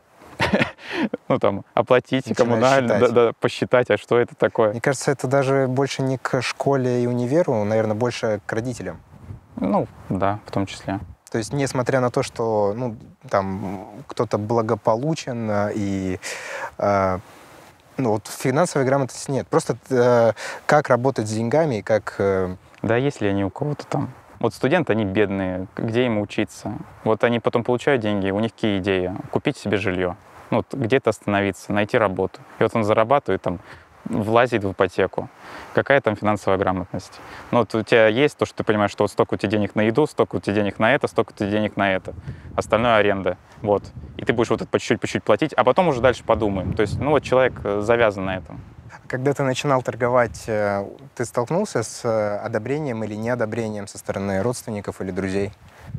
ну, там, оплатить коммунально, да, да, посчитать, а что это такое.
Мне кажется, это даже больше не к школе и универу, наверное, больше к родителям.
Ну, да, в том числе.
То есть, несмотря на то, что, ну, там, кто-то благополучен и... Э, ну, вот финансовой грамотности нет. Просто э, как работать с деньгами, как... Э...
Да, есть ли они у кого-то там? Вот студенты, они бедные, где им учиться? Вот они потом получают деньги, у них какие идеи? Купить себе жилье, ну, вот где-то остановиться, найти работу. И вот он зарабатывает, там, влазит в ипотеку. Какая там финансовая грамотность? Ну, вот у тебя есть то, что ты понимаешь, что вот столько у тебя денег на еду, столько у тебя денег на это, столько у тебя денег на это. Остальное аренда. Вот. И ты будешь вот это по чуть-чуть, по чуть-чуть платить, а потом уже дальше подумаем. То есть, ну, вот человек завязан на этом.
Когда ты начинал торговать, ты столкнулся с одобрением или неодобрением со стороны родственников или друзей?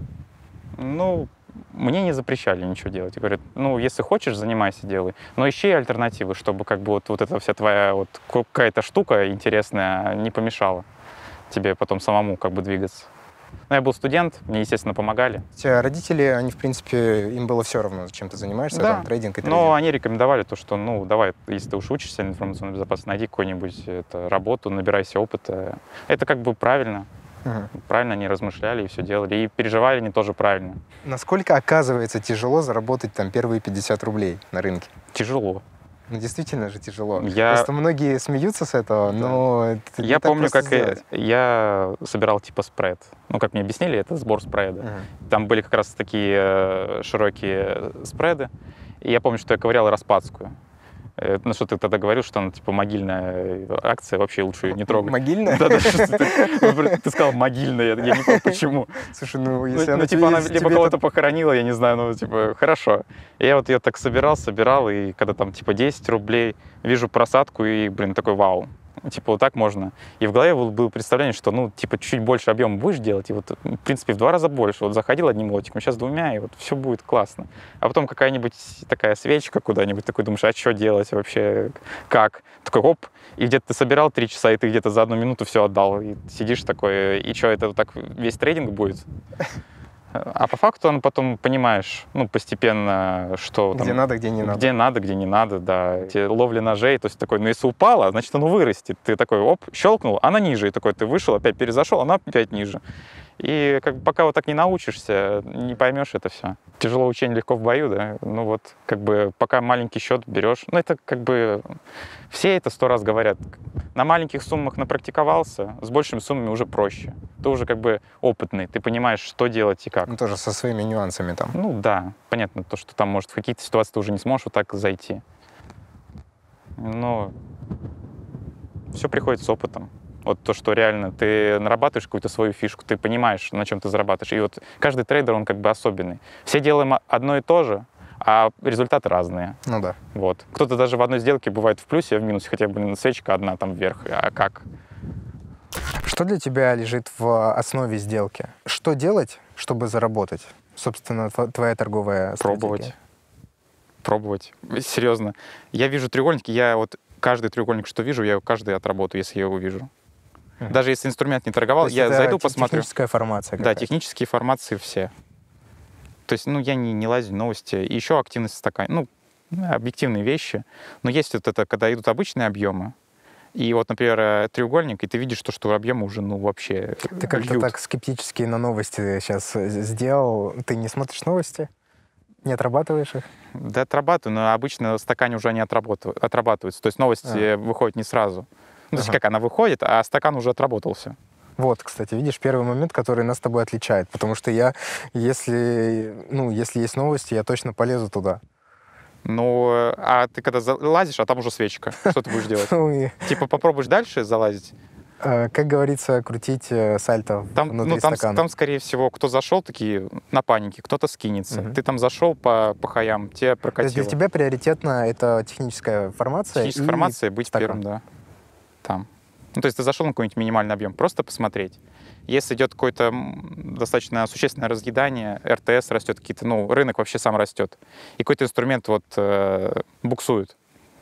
Ну, мне не запрещали ничего делать. Говорят, ну, если хочешь, занимайся, делай. Но ищи альтернативы, чтобы как бы вот, вот эта вся твоя вот какая-то штука интересная не помешала тебе потом самому как бы двигаться. Ну, я был студент, мне, естественно, помогали.
У тебя родители, они, в принципе, им было все равно, чем ты занимаешься,
да.
там, трейдинг и трейдинг.
Но они рекомендовали то, что, ну, давай, если ты уж учишься на информационной безопасности, найди какую-нибудь это, работу, набирайся опыта. Это как бы правильно. Угу. Правильно они размышляли и все делали. И переживали они тоже правильно.
Насколько, оказывается, тяжело заработать там первые пятьдесят рублей на рынке?
Тяжело.
Ну, действительно же тяжело.
Я...
Просто многие смеются с этого, да. но это
Я
не так
помню, как
сделать.
я собирал типа спред. Ну, как мне объяснили, это сбор спреда. Uh-huh. Там были как раз такие широкие спреды. И я помню, что я ковырял распадскую. Ну, что ты тогда говорил, что она, типа, могильная акция, вообще лучше ее не трогать.
Могильная?
Да, да, ты сказал могильная, я не понял, почему.
Слушай, ну, если
Ну, типа, она либо кого-то похоронила, я не знаю, ну, типа, хорошо. Я вот ее так собирал, собирал, и когда там, типа, десять рублей, вижу просадку, и, блин, такой вау. Типа, вот так можно. И в голове было представление, что, ну, типа, чуть больше объема будешь делать, и вот, в принципе, в два раза больше. Вот заходил одним лотиком, сейчас двумя, и вот все будет классно. А потом какая-нибудь такая свечка куда-нибудь, такой думаешь, а что делать вообще, как? Такой, оп, и где-то ты собирал три часа, и ты где-то за одну минуту все отдал. И сидишь такой, и что, это вот так весь трейдинг будет? А по факту он потом понимаешь, ну, постепенно, что...
Где
там,
надо, где не надо.
Где надо, где не надо, да. Эти ловли ножей, то есть такой, ну, если упала, значит, оно вырастет. Ты такой, оп, щелкнул, она ниже. И такой, ты вышел, опять перезашел, она опять ниже. И как бы пока вот так не научишься, не поймешь это все. Тяжело учение, легко в бою, да. Ну вот, как бы, пока маленький счет берешь, ну, это как бы... Все это сто раз говорят. На маленьких суммах напрактиковался, с большими суммами уже проще. Ты уже как бы опытный, ты понимаешь, что делать и как.
Ну, тоже со своими нюансами там.
Ну да, понятно, то, что там, может, в какие-то ситуации ты уже не сможешь вот так зайти. Но все приходит с опытом. Вот то, что реально ты нарабатываешь какую-то свою фишку, ты понимаешь, на чем ты зарабатываешь. И вот каждый трейдер, он как бы особенный. Все делаем одно и то же, а результаты разные.
Ну да.
Вот. Кто-то даже в одной сделке бывает в плюсе, а в минусе, хотя, блин, свечка одна там вверх. А как?
Что для тебя лежит в основе сделки? Что делать, чтобы заработать? Собственно, тво- твоя торговая
Пробовать.
стратегия.
Пробовать. Серьезно. Я вижу треугольники, я вот каждый треугольник, что вижу, я каждый отработаю, если я его вижу.
Мгм.
Даже если инструмент не
То
торговал,
есть
я
это
зайду,
те-
посмотрю.
техническая формация
Да,
какая-то.
технические формации все. То есть, ну, я не, не лазю в новости. И еще активность стакана. Ну, объективные вещи. Но есть вот это, когда идут обычные объемы. И вот, например, э, треугольник, и ты видишь, то, что объемы уже, ну, вообще
Ты как-то
льют.
так скептически на новости сейчас сделал. Ты не смотришь новости? Не отрабатываешь их?
Да, отрабатываю, но обычно в стакане уже они отрабатывают, отрабатываются. То есть новости
А.
выходят не сразу. Ну, то есть
Ага.
как она выходит, а стакан уже отработался.
Вот, кстати, видишь, первый момент, который нас с тобой отличает. Потому что я, если, ну, если есть новости, я точно полезу туда.
Ну, э, а ты когда залазишь, а там уже свечка. Что ты будешь делать?
Ну, и,
Типа попробуешь дальше залазить?
э, как говорится, крутить э, сальто
Там,
внутри
ну, там,
стакана.
там, скорее всего, кто зашел, такие на панике, кто-то скинется.
Мгм.
Ты там зашел по, по хаям, тебя
То есть для
прокатило.
тебя приоритетно это техническая формация
Техническая
и
формация, быть
стакан.
первым, да. Там. Ну, то есть ты зашел на какой-нибудь минимальный объем, просто посмотреть. Если идет какое-то м, достаточно существенное разъедание, эр тэ эс растет, какие-то, ну, рынок вообще сам растет, и какой-то инструмент вот э, буксует,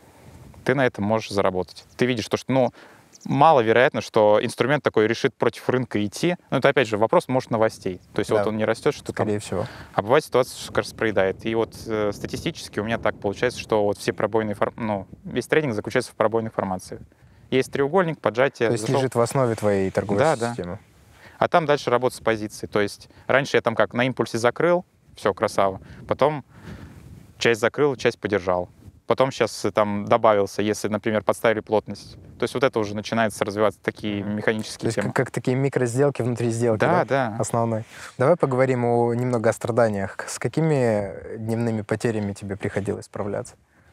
ты на этом можешь заработать. Ты видишь то, что, ну, маловероятно, что инструмент такой решит против рынка идти. Но это, опять же, вопрос, может, новостей. То есть
Да.
вот он не растет, что там...
Скорее всего.
А бывает ситуация, что, кажется, проедает. И вот э, статистически у меня так получается, что вот все пробойные... Фор... Ну, весь трейдинг заключается в пробойной формации. Есть треугольник, поджатие,
То есть
зашел,
лежит в основе твоей торговой
Да, да.
системы.
а там дальше работа с позицией. То есть раньше я там как на импульсе закрыл, все, красава. Потом часть закрыл, часть подержал. Потом сейчас там добавился, если, например, подставили плотность. То есть вот это уже начинается развиваться, такие
Мгм. То
механические
есть
темы.
как, как такие микросделки внутри сделки,
Да,
да?
да.
Основной. Давай поговорим о, немного о страданиях. С какими дневными потерями тебе приходилось справляться?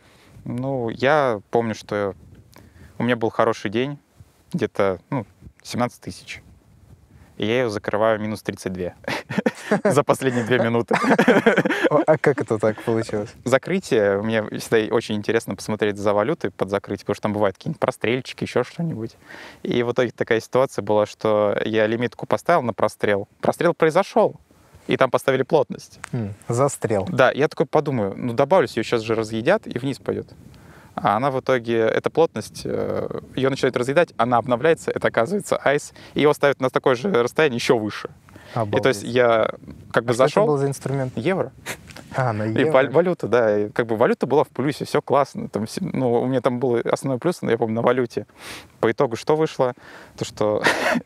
Ну, я помню, что у меня был хороший день, где-то, ну, семнадцать тысяч. И я его закрываю минус тридцать два за последние две минуты.
О, а как это так получилось?
Закрытие, мне всегда очень интересно посмотреть за валютой под закрытие, потому что там бывают какие-нибудь прострельчики, еще что-нибудь. И в итоге такая ситуация была, что я лимитку поставил на прострел. Прострел произошел, и там поставили плотность.
М, Застрел.
Да, я такой подумаю, ну добавлюсь, ее сейчас же разъедят и вниз пойдет. А она в итоге, эта плотность, э, ее начинает разъедать, она обновляется, это оказывается айс, и его ставят на такое же расстояние еще выше. И то есть
Обалдеть.
я как бы
А что это
зашел,
был за инструмент?
евро,
А, на
и
евро.
вал- валюта, да, и как бы валюта была в плюсе, все классно. Там, все- ну, у меня там был основной плюс, я помню, на валюте. По итогу что вышло? То, что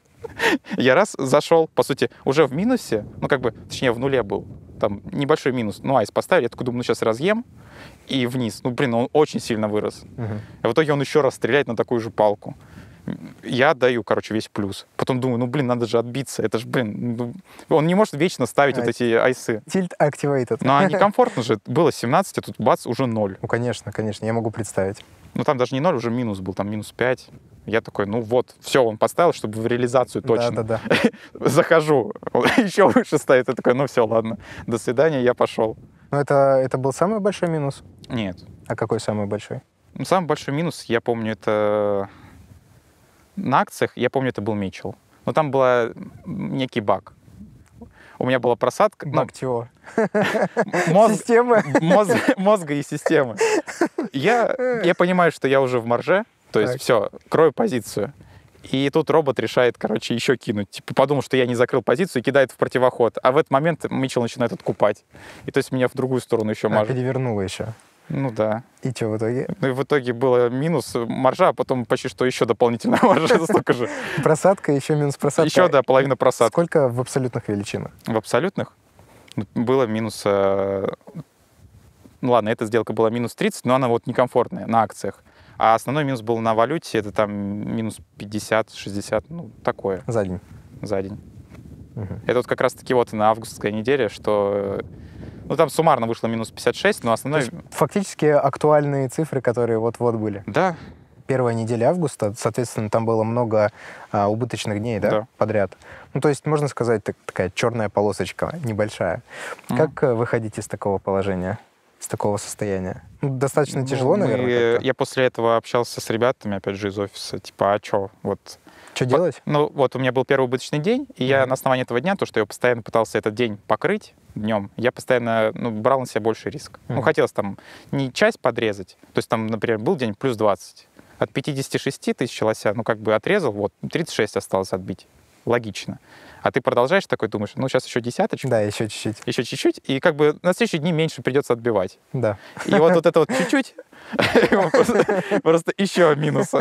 я раз зашел, по сути, уже в минусе, ну, как бы, точнее, в нуле был. Там небольшой минус, ну, айс поставили, я такой думаю, ну, сейчас разъем, и вниз. Ну, блин, он очень сильно вырос.
Мгм.
А в итоге он еще раз стреляет на такую же палку. Я отдаю, короче, весь плюс. Потом думаю, ну, блин, надо же отбиться. Это же, блин, ну, он не может вечно ставить
А,
вот эти айсы.
Tilt activated.
Но они комфортно же. Было семнадцать, а тут бац, уже ноль.
Ну, конечно, конечно, я могу представить.
Ну, там даже не ноль, уже минус был, там минус пять. Я такой, ну вот, все, он поставил, чтобы в реализацию точно.
Да-да-да.
Захожу, он еще выше стоит. Я такой, ну все, ладно, до свидания, я пошел.
Но это, это был самый большой минус?
Нет.
А какой самый большой?
Ну, самый большой минус, я помню, это на акциях, я помню, это был Митчелл. Но там был некий баг. У меня была просадка, ну,
Бактио.
мозг,
Система.
мозг- мозга и системы. Я, я понимаю, что я уже в марже, то есть
Так.
все, крою позицию. И тут робот решает, короче, еще кинуть. Типа подумал, что я не закрыл позицию и кидает в противоход. А в этот момент Митчелл начинает откупать. И то есть меня в другую сторону еще
А,
мажет.
перевернуло еще.
Ну да.
И что в итоге?
Ну и в итоге было минус маржа, а потом почти что еще дополнительная маржа столько же.
Просадка, еще минус просадка.
Еще, да, половина просадки.
Сколько в абсолютных величинах?
В абсолютных было минус... э, Ну ладно, эта сделка была минус тридцать, но она вот некомфортная на акциях. А основной минус был на валюте, это там минус пятьдесят-шестьдесят, ну такое
За день.
за день.
Мгм.
Это вот как раз-таки вот на августовской неделе, что... э, Ну там суммарно вышло минус пятьдесят шесть, но
То
основной...
есть фактически актуальные цифры, которые вот-вот были.
Да,
Первая неделя августа, соответственно, там было много а, убыточных дней, да,
Да.
подряд. Ну, то есть, можно сказать, так- такая черная полосочка небольшая.
М.
Как э, выходить из такого положения, из такого состояния? Ну, достаточно
Ну,
тяжело,
мы-
наверное, как-то.
Я после этого общался с ребятами, опять же, из офиса, типа, а чё, вот
Что делать?
Ну, вот у меня был первый убыточный день, и я
Мгм.
на основании этого дня, то, что я постоянно пытался этот день покрыть днем, я постоянно ну, брал на себя больше риск. Ну,
Мгм.
хотелось там не часть подрезать, то есть там, например, был день плюс двадцать. От пятидесяти шести тысяч лося, ну, как бы отрезал, вот, тридцать шесть осталось отбить. Логично. А ты продолжаешь такой, думаешь, ну, сейчас еще десяточку,
Да, еще чуть-чуть.
еще чуть-чуть, и как бы на следующие дни меньше придется отбивать.
Да.
И вот, вот это вот чуть-чуть, просто, просто еще минуса.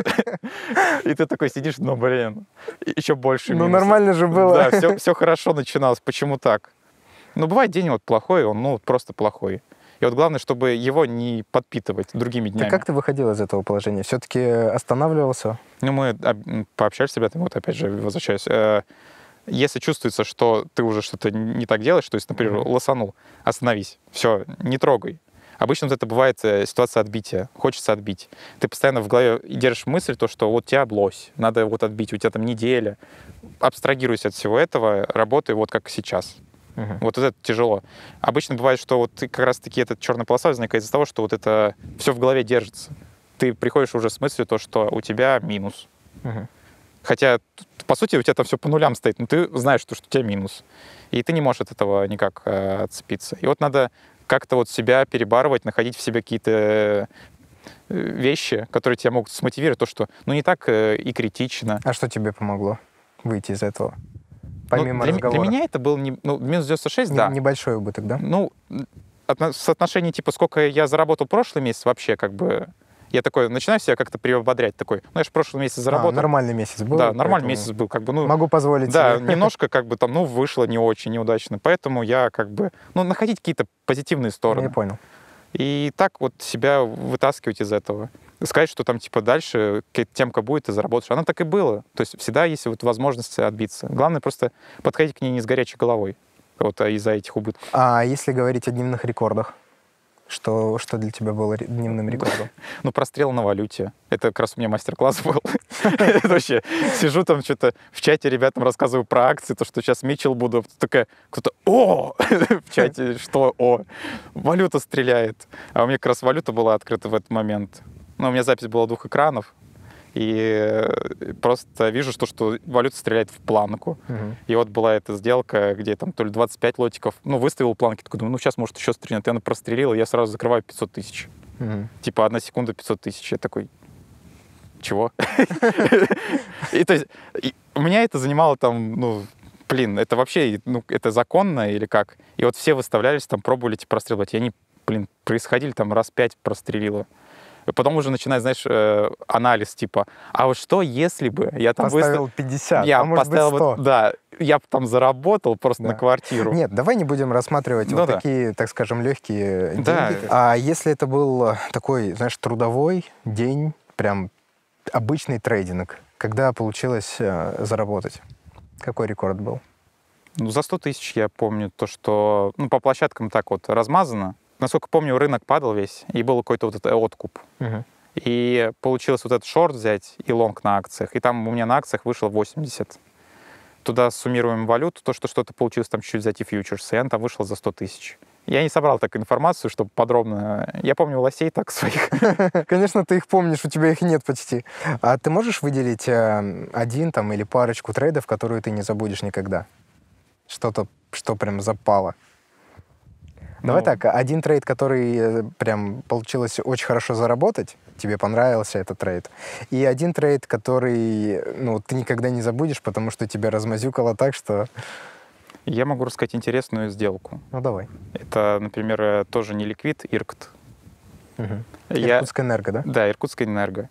И ты такой сидишь, ну, блин, еще больше
Ну,
минусов.
нормально же было.
Да, все, все хорошо начиналось. Почему так? Ну, бывает день вот плохой, он, ну, просто плохой. И вот главное, чтобы его не подпитывать другими
Так
днями.
как ты выходил из этого положения? Все-таки останавливался?
Ну, мы об- пообщались с ребятами, вот опять же, возвращаюсь. Э, Если чувствуется, что ты уже что-то не так делаешь, то есть, например,
Мгм.
лосанул, остановись, все, не трогай. Обычно вот это бывает э, ситуация отбития, хочется отбить. Ты постоянно в голове держишь мысль, то, что вот у тебя лось, надо вот отбить, у тебя там неделя. Абстрагируйся от всего этого, работай вот как сейчас.
Мгм.
Вот это тяжело. Обычно бывает, что вот ты как раз-таки эта черная полоса возникает из-за того, что вот это все в голове держится. Ты приходишь уже с мыслью, то, что у тебя минус.
Мгм.
Хотя, по сути, у тебя там все по нулям стоит, но ты знаешь, что, что у тебя минус. И ты не можешь от этого никак э, отцепиться. И вот надо как-то вот себя перебарывать, находить в себе какие-то э, вещи, которые тебя могут смотивировать, то, что ну не так э, и критично.
А что тебе помогло выйти из этого?
Ну,
Помимо
для, м-
разговора.
для меня это был не, ну, минус девяносто шесть,
Не-
да.
Небольшой убыток, да?
Ну, отно- в соотношении, типа, сколько я заработал прошлый месяц, вообще, как бы, я такой, начинаю себя как-то приободрять, такой, ну, я же в прошлом месяце
А,
заработал.
нормальный месяц был.
Да, нормальный
поэтому
месяц был, как бы, ну,
Могу позволить
да,
себе.
немножко, как бы, там, ну, вышло не очень, неудачно, поэтому я, как бы, ну, находить какие-то позитивные
Я
стороны.
понял.
И так вот себя вытаскивать из этого. Сказать, что там, типа, дальше какая-то темка будет, ты заработаешь. Она так и было. То есть всегда есть вот возможность отбиться. Главное просто подходить к ней не с горячей головой, вот а из-за этих убытков.
А если говорить о дневных рекордах? Что, что для тебя было ре- дневным рекордом?
Ну, прострел на валюте. Это как раз у меня мастер-класс был. Это вообще сижу там что-то в чате ребятам рассказываю про акции, то, что сейчас Митчелл буду. Такая, кто-то, о! В чате, что о? Валюта стреляет. А у меня как раз валюта была открыта в этот момент. Ну, у меня запись была двух экранов. И просто вижу, что, что валюта стреляет в планку.
Мгм.
И вот была эта сделка, где там то ли двадцать пять лотиков, ну, выставил планки, такой думаю, ну, сейчас, может, еще стрельнет. И она прострелила, и я сразу закрываю пятьсот тысяч.
Мгм.
Типа, одна секунда пятьсот тысяч. Я такой, чего? И то есть и у меня это занимало там, ну, блин, это вообще, ну, это законно или как? И вот все выставлялись, там, пробовали эти прострелывать. И они, блин, происходили там раз пять прострелило. И потом уже начинает, знаешь, э, анализ, типа, а вот что, если бы я там
Поставил
выставил...
пятьдесят,
Я
а может быть
поставил,
сто.
вот, да, я бы там заработал просто
Да.
на квартиру.
Нет, давай не будем рассматривать
Ну
вот
да.
такие, так скажем, легкие деньги.
Да.
А если это был э, такой, знаешь, трудовой день, прям обычный трейдинг, когда получилось э, заработать? Какой рекорд был?
Ну, за сто тысяч я помню то, что ну, по площадкам так вот размазано. Насколько помню, рынок падал весь, и был какой-то вот этот откуп.
Мгм.
И получилось вот этот шорт взять и лонг на акциях. И там у меня на акциях вышло восемьдесят. Туда суммируем валюту, то, что что-то получилось там чуть-чуть взять и фьючерс, и он там вышел за сто тысяч. Я не собрал так информацию, чтобы подробно... Я помню лосей так своих.
Конечно, ты их помнишь, у тебя их нет почти. А ты можешь выделить э, один там или парочку трейдов, которые ты не забудешь никогда? Что-то, что прям запало. Давай
Ну,
так, один трейд, который э, прям получилось очень хорошо заработать, тебе понравился этот трейд, и один трейд, который, ну, ты никогда не забудешь, потому что тебя размазюкало так, что...
Я могу рассказать интересную сделку.
Ну, давай.
Это, например, э, тоже не ликвид, Иркт.
Мгм.
Я...
Иркутская энерго, да?
Да, Иркутская энерго.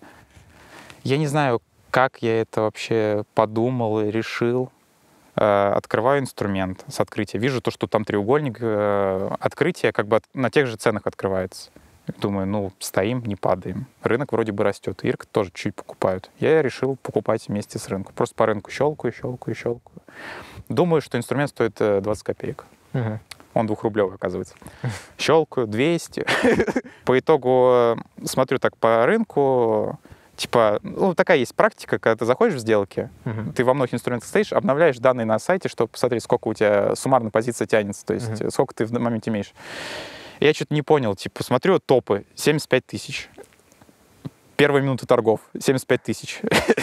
Я не знаю, как я это вообще подумал и решил. Э, Открываю инструмент с открытия. Вижу то, что там треугольник. э, Открытие как бы от- на тех же ценах открывается. Думаю, ну, стоим, не падаем. Рынок вроде бы растет. Ирк тоже чуть покупают. Я решил покупать вместе с рынком. Просто по рынку щелкаю, щелкаю, щелкаю. Думаю, что инструмент стоит э, двадцать копеек.
Мгм.
Он двухрублевый, оказывается. Щелкаю, двести. По итогу э, смотрю так по рынку. Типа, ну, такая есть практика, когда ты заходишь в сделки,
Мгм.
ты во многих инструментах стоишь, обновляешь данные на сайте, чтобы посмотреть, сколько у тебя суммарно позиция тянется, то есть
Мгм.
сколько ты в моменте имеешь. Я что-то не понял, типа, смотрю топы, семьдесят пять тысяч. Первые минуты торгов. семьдесят пять тысяч.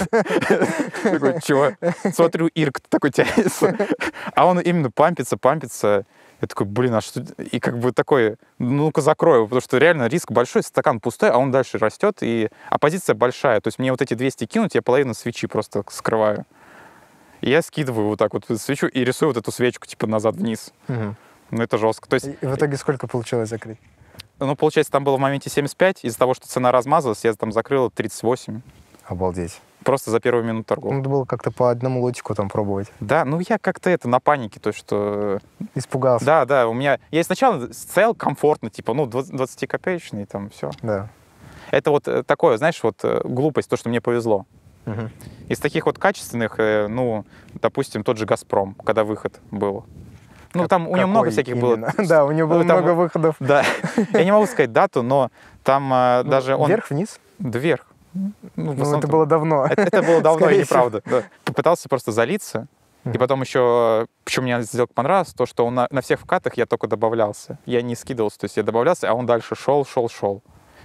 Такой, чего? Смотрю, Ирк такой тянется. А он именно пампится, пампится. Я такой, блин, а что? И как бы такой, ну-ка закрою, потому что реально риск большой, стакан пустой, а он дальше растет, и оппозиция большая. То есть мне вот эти двести кинуть, я половину свечи просто скрываю. И я скидываю вот так вот свечу и рисую вот эту свечку типа назад-вниз.
Угу.
Ну это жестко. То есть,
и в итоге сколько получилось закрыть?
Ну, получается, там было в моменте семьдесят пять, из-за того, что цена размазалась, я там закрыл тридцать восемь.
Обалдеть.
Просто за первую минуту торгов.
Надо было как-то по одному лотику там пробовать.
Да, ну я как-то это на панике, то что...
Испугался.
Да, да, у меня... Я сначала стоял комфортно, типа, ну, двадцатикопеечный, там, все.
Да.
Это вот такое, знаешь, вот глупость, то, что мне повезло.
Угу.
Из таких вот качественных, ну, допустим, тот же «Газпром», когда выход был. Ну,
Как,
там у него много всяких
именно?
было.
Да, у него было
ну, там,
много выходов.
Да. Я не могу сказать дату, но там ну, даже он...
Вверх-вниз?
Вверх.
Ну, ну это было давно.
Это, это было давно и неправда. Да. Попытался просто залиться. Mm-hmm. И потом еще, почему мне сделка понравилась, то, что он на, на всех вкатах я только добавлялся. Я не скидывался, то есть я добавлялся, а он дальше шел, шел, шел.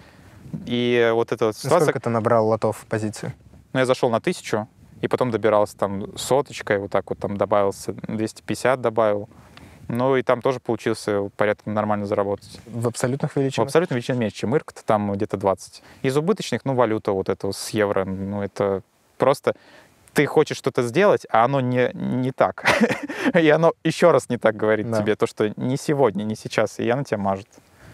И вот эта вот ситуация...
Сколько ты набрал лотов в позиции?
Ну, я зашел на тысячу, и потом добирался там соточкой, вот так вот там добавился, двести пятьдесят добавил. Ну, и там тоже получился порядком нормально заработать.
В абсолютных величинах?
В абсолютных величинах меньше, чем Ирк, там где-то двадцать. Из убыточных, ну, валюта вот эта с евро, ну, это просто... Ты хочешь что-то сделать, а оно не, не так. И оно еще раз не так говорит
да.
тебе, то, что не сегодня, не сейчас, и оно тебя мажет.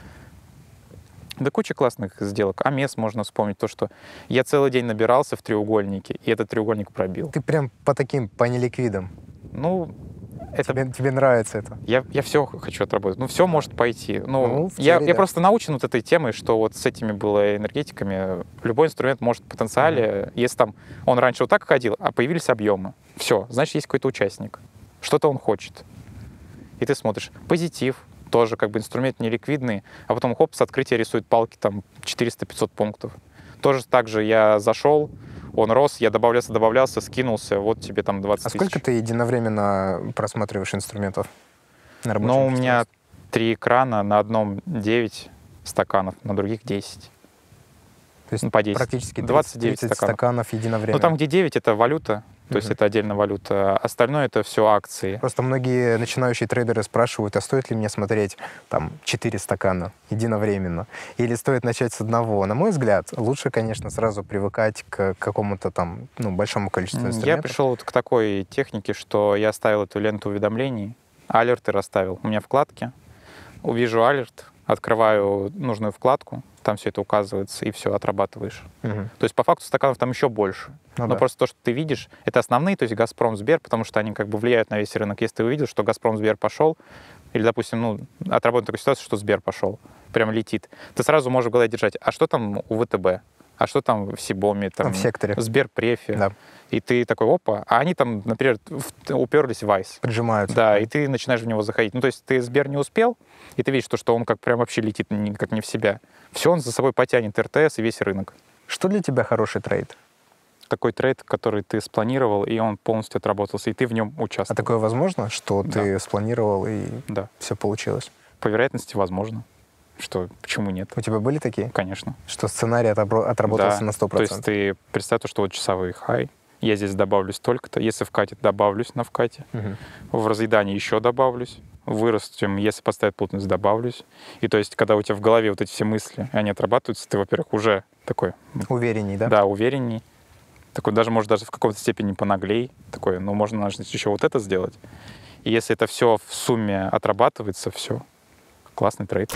Да куча классных сделок. Амес можно вспомнить, то, что я целый день набирался в треугольнике, и этот треугольник пробил.
Ты прям по таким, по неликвидам?
Ну... Это...
Тебе, тебе нравится это?
Я, я все хочу отработать. Ну, все может пойти. Ну,
ну,
я,
теории,
я
да.
просто научен вот этой темой, что вот с этими было энергетиками любой инструмент может в потенциале, mm-hmm. если там он раньше вот так ходил, а появились объемы. Все, значит, есть какой-то участник. Что-то он хочет. И ты смотришь. Позитив. Тоже как бы инструмент неликвидный, а потом хоп, с открытия рисует палки там четыреста-пятьсот пунктов. Тоже так же я зашел, он рос, я добавлялся, добавлялся, скинулся, вот тебе там двадцать тысяч.
А сколько ты единовременно просматриваешь инструментов на рабочем
Ну, у меня три экрана, на одном девять стаканов, на других десять.
То есть
ну, по десять.
Практически
двадцать девять
тридцать
стаканов.
стаканов единовременно.
Ну, там, где девять, это валюта, то uh-huh. есть это отдельная валюта. Остальное это все акции.
Просто многие начинающие трейдеры спрашивают, а стоит ли мне смотреть там четыре стакана единовременно? Или стоит начать с одного? На мой взгляд, лучше, конечно, сразу привыкать к какому-то там ну, большому количеству инструментов.
Я пришел вот к такой технике, что я оставил эту ленту уведомлений, алерты расставил. У меня вкладки, увижу алерт, открываю нужную вкладку, там все это указывается, и все, отрабатываешь.
Угу.
То есть, по факту, стаканов там еще больше.
Ну,
Но
да.
просто то, что ты видишь, это основные, то есть Газпром, Сбер, потому что они как бы влияют на весь рынок. Если ты увидел, что Газпром, Сбер пошел, или, допустим, ну, отработана такая ситуация, что Сбер пошел, прям летит, ты сразу можешь в голове держать, а что там у ВТБ? А что там в Сибоме? Там,
в секторе.
В Сберпрефе.
Да.
И ты такой, опа, а они там, например, уперлись в Вайс.
Прижимаются.
Да, и ты начинаешь в него заходить. Ну, то есть ты Сбер не успел, и ты видишь, то, что он как прям вообще летит как не в себя. Все, он за собой потянет эр тэ эс и весь рынок.
Что для тебя хороший трейд?
Такой трейд, который ты спланировал, и он полностью отработался, и ты в нем участвовал.
А такое возможно, что
да.
ты спланировал, и
да.
все получилось?
По вероятности, возможно. Что, почему нет?
У тебя были такие?
Конечно.
Что сценарий отобро- отработался
да.
на сто процентов?
То есть ты представь, то, что вот часовой хай, я здесь добавлюсь столько-то, если вкатит, добавлюсь на вкате, угу. в разъедании еще добавлюсь, вырастем, если поставить плотность, добавлюсь. И то есть, когда у тебя в голове вот эти все мысли, они отрабатываются, ты, во-первых, уже такой...
Уверенней, да?
Да, уверенней. Такой даже, может, даже в какой-то степени понаглей. Такой, ну, можно начать еще вот это сделать. И если это все в сумме отрабатывается, все, классный трейд.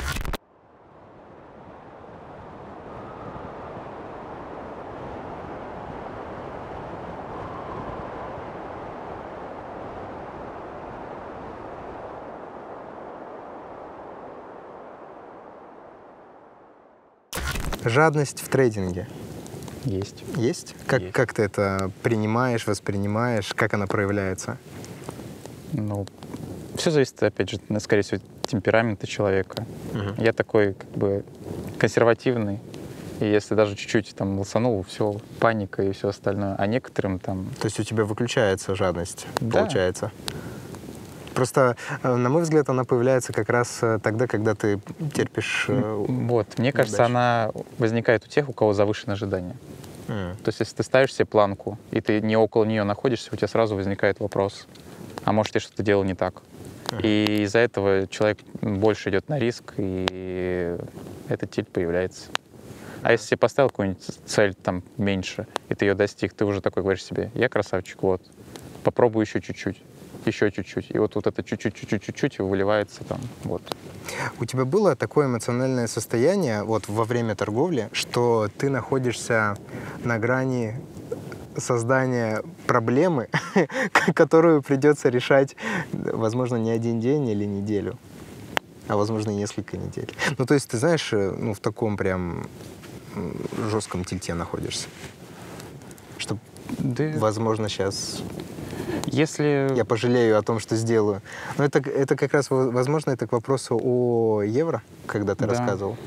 Жадность в трейдинге.
Есть.
Есть? Как,
Есть.
как ты это принимаешь, воспринимаешь? Как она проявляется?
Ну, все зависит, опять же, скорее всего, от темперамента человека.
Угу.
Я такой, как бы, консервативный. И если даже чуть-чуть там лосанул, все, паника и все остальное. А некоторым там...
То есть у тебя выключается жадность,
да.
получается? Просто, на мой взгляд, она появляется как раз тогда, когда ты терпишь...
Вот, мне кажется,
неудачи.
она возникает у тех, у кого завышенные ожидания.
Mm.
То есть, если ты ставишь себе планку, и ты не около нее находишься, у тебя сразу возникает вопрос, а может, я что-то делал не так. Mm. И из-за этого человек больше идет на риск, и этот тиль появляется. А если себе поставил какую-нибудь цель там меньше, и ты ее достиг, ты уже такой говоришь себе: я красавчик, вот, попробую еще чуть-чуть, еще чуть-чуть. И вот, вот это чуть-чуть, чуть-чуть, чуть-чуть выливается там, вот.
У тебя было такое эмоциональное состояние вот во время торговли, что ты находишься на грани создания проблемы, которую придется решать, возможно, не один день или неделю, а, возможно, несколько недель. Ну, то есть, ты знаешь, ну, в таком прям жестком тильте находишься. Что, да, возможно, сейчас
если...
я пожалею о том, что сделаю. Но это, это как раз, возможно, это к вопросу о евро, когда ты, да, рассказывал.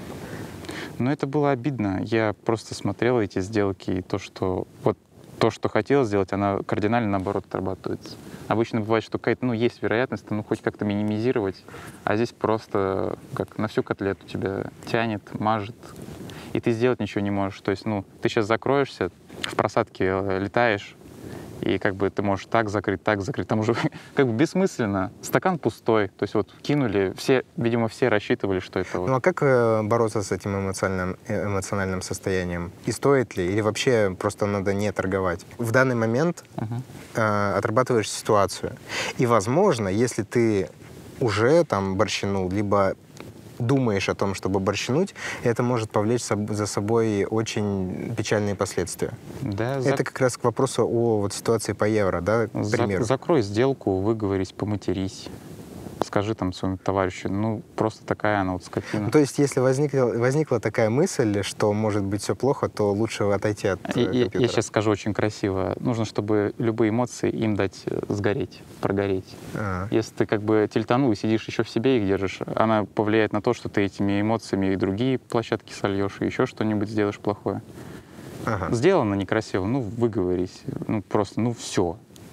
Но это было обидно. Я просто смотрел эти сделки, и то, что вот то, что хотел сделать, она кардинально, наоборот, отрабатывается. Обычно бывает, что какая-то, ну, есть вероятность, ну, хоть как-то минимизировать, а здесь просто как на всю котлету тебя тянет, мажет, и ты сделать ничего не можешь. То есть, ну, ты сейчас закроешься, в просадке летаешь, и как бы ты можешь так закрыть, так закрыть. Там уже как бы бессмысленно. Стакан пустой. То есть вот кинули. Все, видимо, все рассчитывали, что это вот.
Ну а как бороться с этим эмоциональным, эмоциональным состоянием? И стоит ли? Или вообще просто надо не торговать? В данный момент uh-huh. э, отрабатываешь ситуацию. И, возможно, если ты уже там борщанул, либо думаешь о том, чтобы борщануть, это может повлечь за собой очень печальные последствия.
Да,
это зак... как раз к вопросу о вот ситуации по евро, да, к примеру.
Закрой сделку, выговорись, поматерись. Скажи там своему товарищу: ну, просто такая она вот скотина.
Ну, то есть, если возникла, возникла такая мысль, что может быть все плохо, то лучше отойти от
я,
компьютера.
Я сейчас скажу очень красиво. Нужно, чтобы любые эмоции им дать сгореть, прогореть. А-а. Если ты как бы тильтанул и сидишь еще в себе их держишь, она повлияет на то, что ты этими эмоциями и другие площадки сольешь, и еще что-нибудь сделаешь плохое. Ага. Сделано некрасиво, ну, выговорись. Ну, просто, ну, все.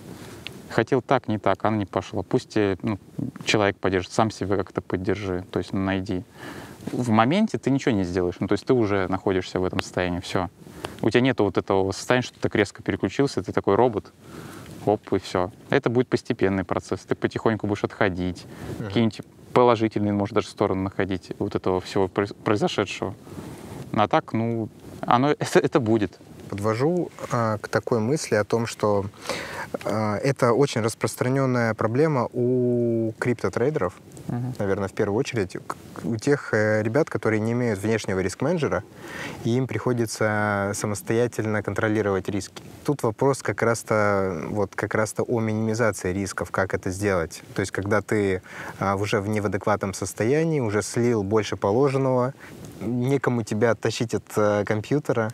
Хотел так, не так, она не пошла. Пусть тебе, ну, человек поддержит, сам себя как-то поддержи, то есть, ну, найди. В моменте ты ничего не сделаешь, ну, то есть ты уже находишься в этом состоянии, все. У тебя нету вот этого состояния, что ты так резко переключился, ты такой робот, оп, и все. Это будет постепенный процесс, ты потихоньку будешь отходить, uh-huh. какие-нибудь положительные, может, даже стороны находить вот этого всего произошедшего. А так, ну, оно, это, это будет.
Подвожу а, к такой мысли о том, что а, это очень распространенная проблема у криптотрейдеров, uh-huh. наверное, в первую очередь, у тех э, ребят, которые не имеют внешнего риск-менеджера, и им приходится самостоятельно контролировать риски. Тут вопрос как раз-то, вот, как раз-то о минимизации рисков, как это сделать. То есть, когда ты а, уже в неадекватном состоянии, уже слил больше положенного, некому тебя оттащить от а, компьютера.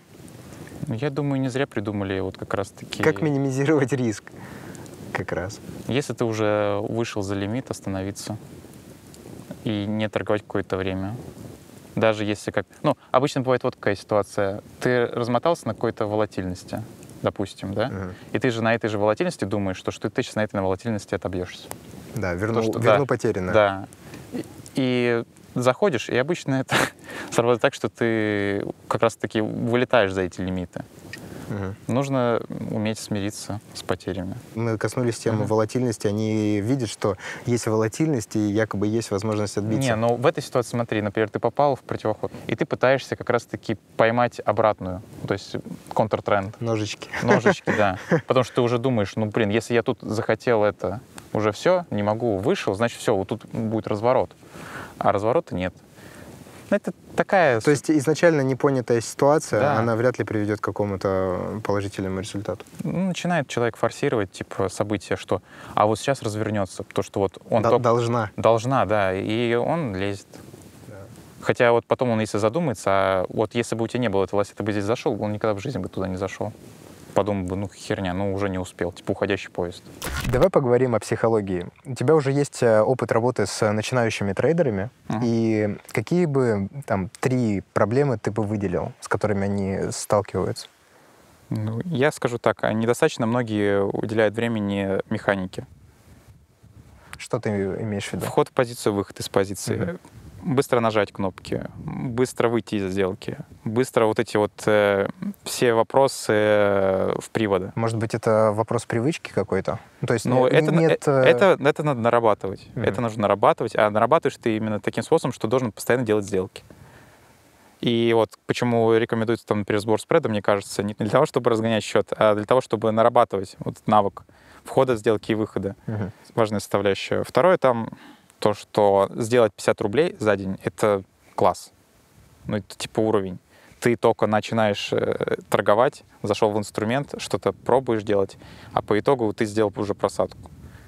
Я думаю, не зря придумали вот как раз-таки...
Как минимизировать риск, как раз.
Если ты уже вышел за лимит, остановиться и не торговать какое-то время. Даже если как... Ну, обычно бывает вот какая ситуация. Ты размотался на какой-то волатильности, допустим, да? Uh-huh. И ты же на этой же волатильности думаешь, что, что ты сейчас на этой на волатильности отобьешься.
Да, верну,
То, что,
верну
да,
потерянное.
Да. И, и заходишь, и обычно это срабатывает так, что ты как раз-таки вылетаешь за эти лимиты. Угу. Нужно уметь смириться с потерями.
Мы коснулись темы uh-huh. волатильности. Они видят, что есть волатильность, и якобы есть возможность отбиться.
Не, но в этой ситуации, смотри, например, ты попал в противоход, и ты пытаешься как раз-таки поймать обратную, то есть контртренд.
Ножички.
Ножички, да. Потому что ты уже думаешь, ну, блин, если я тут захотел это, уже все, не могу, вышел, значит, все, вот тут будет разворот. А разворота нет. Это такая...
То есть изначально непонятая ситуация,
да.
она вряд ли приведет к какому-то положительному результату.
Ну, начинает человек форсировать, типа, события, что а вот сейчас развернется, то, что вот он...
Д-
только...
Должна.
Должна, да, и он лезет. Да. Хотя вот потом он, если задумается, а вот если бы у тебя не было этого, если ты бы здесь зашел, он никогда в жизни бы туда не зашел. Подумал бы, ну, херня, ну, уже не успел, типа уходящий поезд.
Давай поговорим о психологии. У тебя уже есть опыт работы с начинающими трейдерами, uh-huh. и какие бы там три проблемы ты бы выделил, с которыми они сталкиваются?
Ну, я скажу так, недостаточно многие уделяют времени механике.
Что ты имеешь в виду?
Вход в позицию, выход из позиции.
Мгм.
Быстро нажать кнопки, быстро выйти из сделки, быстро вот эти вот э, все вопросы э, в приводы.
Может быть, это вопрос привычки какой-то? Ну, то есть
Но
э,
это,
нет...
э,
э,
это, это надо нарабатывать.
Мгм.
Это нужно нарабатывать, а нарабатываешь ты именно таким способом, что должен постоянно делать сделки. И вот почему рекомендуется, там, например, сбор спреда, мне кажется, не для того, чтобы разгонять счет, а для того, чтобы нарабатывать вот навык входа сделки и выхода.
Мгм.
Важная составляющая. Второе, там, то, что сделать пятьдесят рублей за день — это класс. Ну, это типа уровень. Ты только начинаешь э, торговать, зашел в инструмент, что-то пробуешь делать, а по итогу ты сделал уже просадку.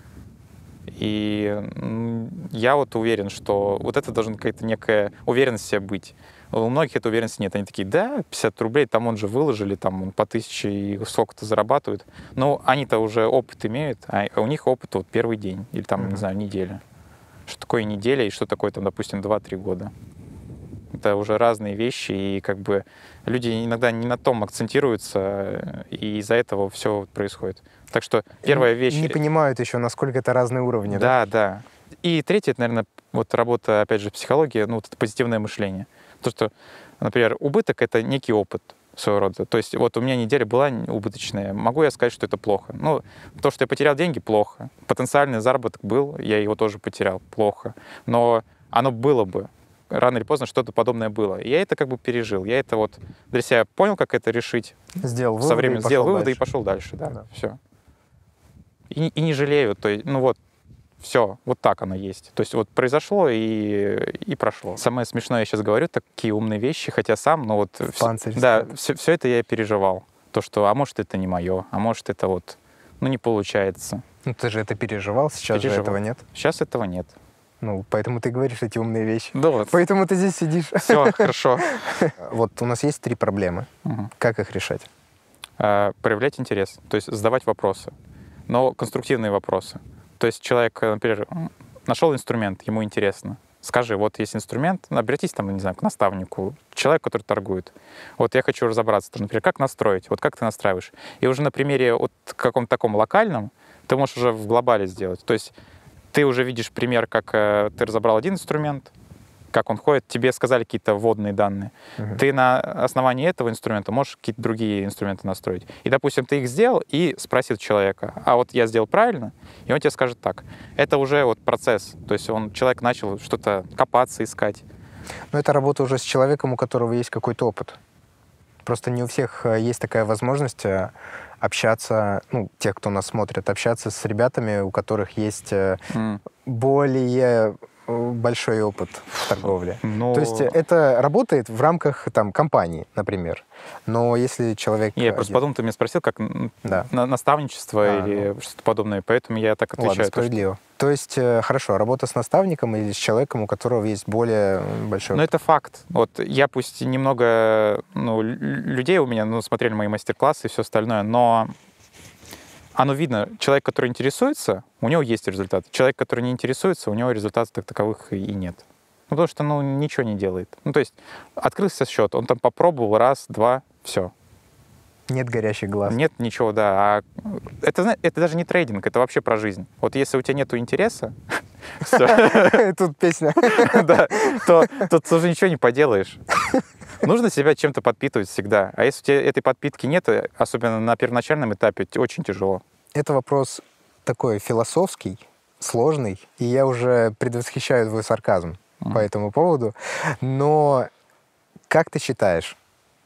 И м, я вот уверен, что вот это должна какая-то некая уверенность в себе быть. У многих этой уверенности нет. Они такие, да, пятьдесят рублей, там он же выложили, там он по тысяче и сколько-то зарабатывают. Но они-то уже опыт имеют, а у них опыт вот первый день или там,
Мгм.
не знаю, неделя. Что такое неделя и что такое, там, допустим, два-три года. Это уже разные вещи, и как бы люди иногда не на том акцентируются, и из-за этого все происходит. Так что первая вещь...
Не понимают еще, насколько это разные уровни, да?
Да, да. И третье, это, наверное, вот работа, опять же, психологии, ну, вот это позитивное мышление. То, что, например, убыток — это некий опыт своего рода. То есть вот у меня неделя была убыточная. Могу я сказать, что это плохо? Ну, то, что я потерял деньги — плохо. Потенциальный заработок был, я его тоже потерял — плохо. Но оно было бы. Рано или поздно что-то подобное было. И я это как бы пережил. Я это вот для себя понял, как это решить.
Сделал
Со
выводы
временем
и
сделал
пошел
выводы и
дальше.
пошел дальше. Да,
Да.
все. И, и не жалею. То есть, ну вот, все, вот так оно есть. То есть вот произошло и, и прошло. Самое смешное, я сейчас говорю такие умные вещи, хотя сам, ну вот... вс-
Панцирь
да,
снят.
все, все это я переживал. То, что, а может, это не мое, а может, это вот, ну, не получается.
Ну, ты же это переживал, сейчас же
Переживал.
этого нет.
Сейчас этого нет.
Ну, поэтому ты говоришь эти умные вещи.
Да вот.
Поэтому ты здесь сидишь.
Все, хорошо.
Вот у нас есть три проблемы.
Мгм.
Как их решать?
А, проявлять интерес, то есть задавать вопросы, но конструктивные вопросы. То есть человек, например, нашел инструмент, ему интересно. Скажи, вот есть инструмент, обратись там, не знаю, к наставнику, к человеку, который торгует. Вот я хочу разобраться, там, например, как настроить, вот как ты настраиваешь. И уже на примере вот каком-то таком локальном ты можешь уже в глобале сделать. То есть ты уже видишь пример, как э, ты разобрал один инструмент, как он ходит, тебе сказали какие-то вводные данные.
Мгм.
Ты на основании этого инструмента можешь какие-то другие инструменты настроить. И, допустим, ты их сделал и спросил человека, а вот я сделал правильно? И он тебе скажет так. Это уже вот процесс. То есть он, человек начал что-то копаться, искать.
Но это работа уже с человеком, у которого есть какой-то опыт. Просто не у всех э, есть такая возможность э, общаться, ну, тех, кто нас смотрит, общаться с ребятами, у которых есть э,
М.
более э, большой опыт в торговле.
Ну,
То есть э, это работает в рамках там компании, например. Но если человек...
я просто
один-
подумал, ты меня спросил, как м,
Да.
на- наставничество
А,
или что-то подобное, поэтому я так
Ладно,
отвечаю. То, что-
справедливо. То есть, э, хорошо, работа с наставником или с человеком, у которого есть более м, большой
Но
опыт.
это факт. Вот я пусть и немного, ну, лю- людей у меня, ну, смотрели мои мастер-классы и все остальное, но оно видно, человек, который интересуется, у него есть результат. Человек, который не интересуется, у него результатов так таковых и и нет. Ну, потому что, ну, ничего не делает. Ну, то есть открылся счет, он там попробовал раз, два, все.
Нет горящих глаз.
Нет ничего, да. А это, зна- это даже не трейдинг, это вообще про жизнь. Вот если у тебя нету интереса, всё,
Тут песня.
да, то тут уже ничего не поделаешь. Нужно себя чем-то подпитывать всегда. А если у тебя этой подпитки нет, особенно на первоначальном этапе, т- очень тяжело.
Это вопрос такой философский, сложный, и я уже предвосхищаю твой сарказм по
Мгм.
этому поводу. Но как ты считаешь,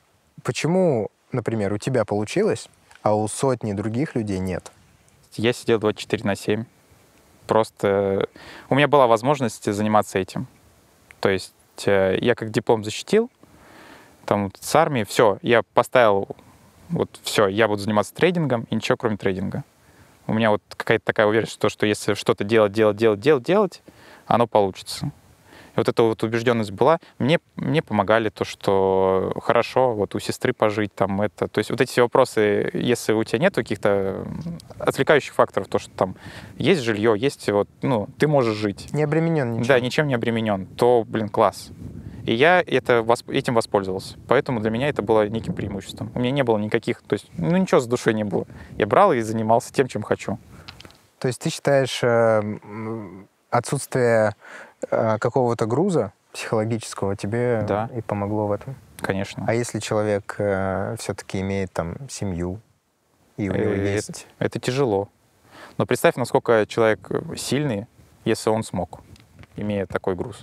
почему, например, у тебя получилось, а у сотни других людей нет?
Я сидел двадцать четыре на семь. Просто у меня была возможность заниматься этим. То есть э, я как диплом защитил, там вот с армии, все, я поставил, вот все, я буду заниматься трейдингом и ничего кроме трейдинга. У меня вот какая-то такая уверенность, что, что если что-то делать, делать, делать, делать, делать, оно получится. И вот эта вот убежденность была. Мне, мне помогали то, что хорошо, вот у сестры пожить, там это. То есть вот эти все вопросы, если у тебя нет каких-то отвлекающих факторов, то, что там есть жилье, есть вот, ну, ты можешь жить.
Не обременен ничем.
Да, ничем не обременен, то, блин, класс. И я это, восп- этим воспользовался. Поэтому для меня это было неким преимуществом. У меня не было никаких, то есть, ну, ничего с душой не было. Я брал и занимался тем, чем хочу.
То есть ты считаешь э, отсутствие э, какого-то груза психологического тебе
Да.
и помогло в этом?
Конечно.
А если человек э, все-таки имеет там семью, и у него
Э,
есть...
Это, это тяжело. Но представь, насколько человек сильный, если он смог, имея такой груз.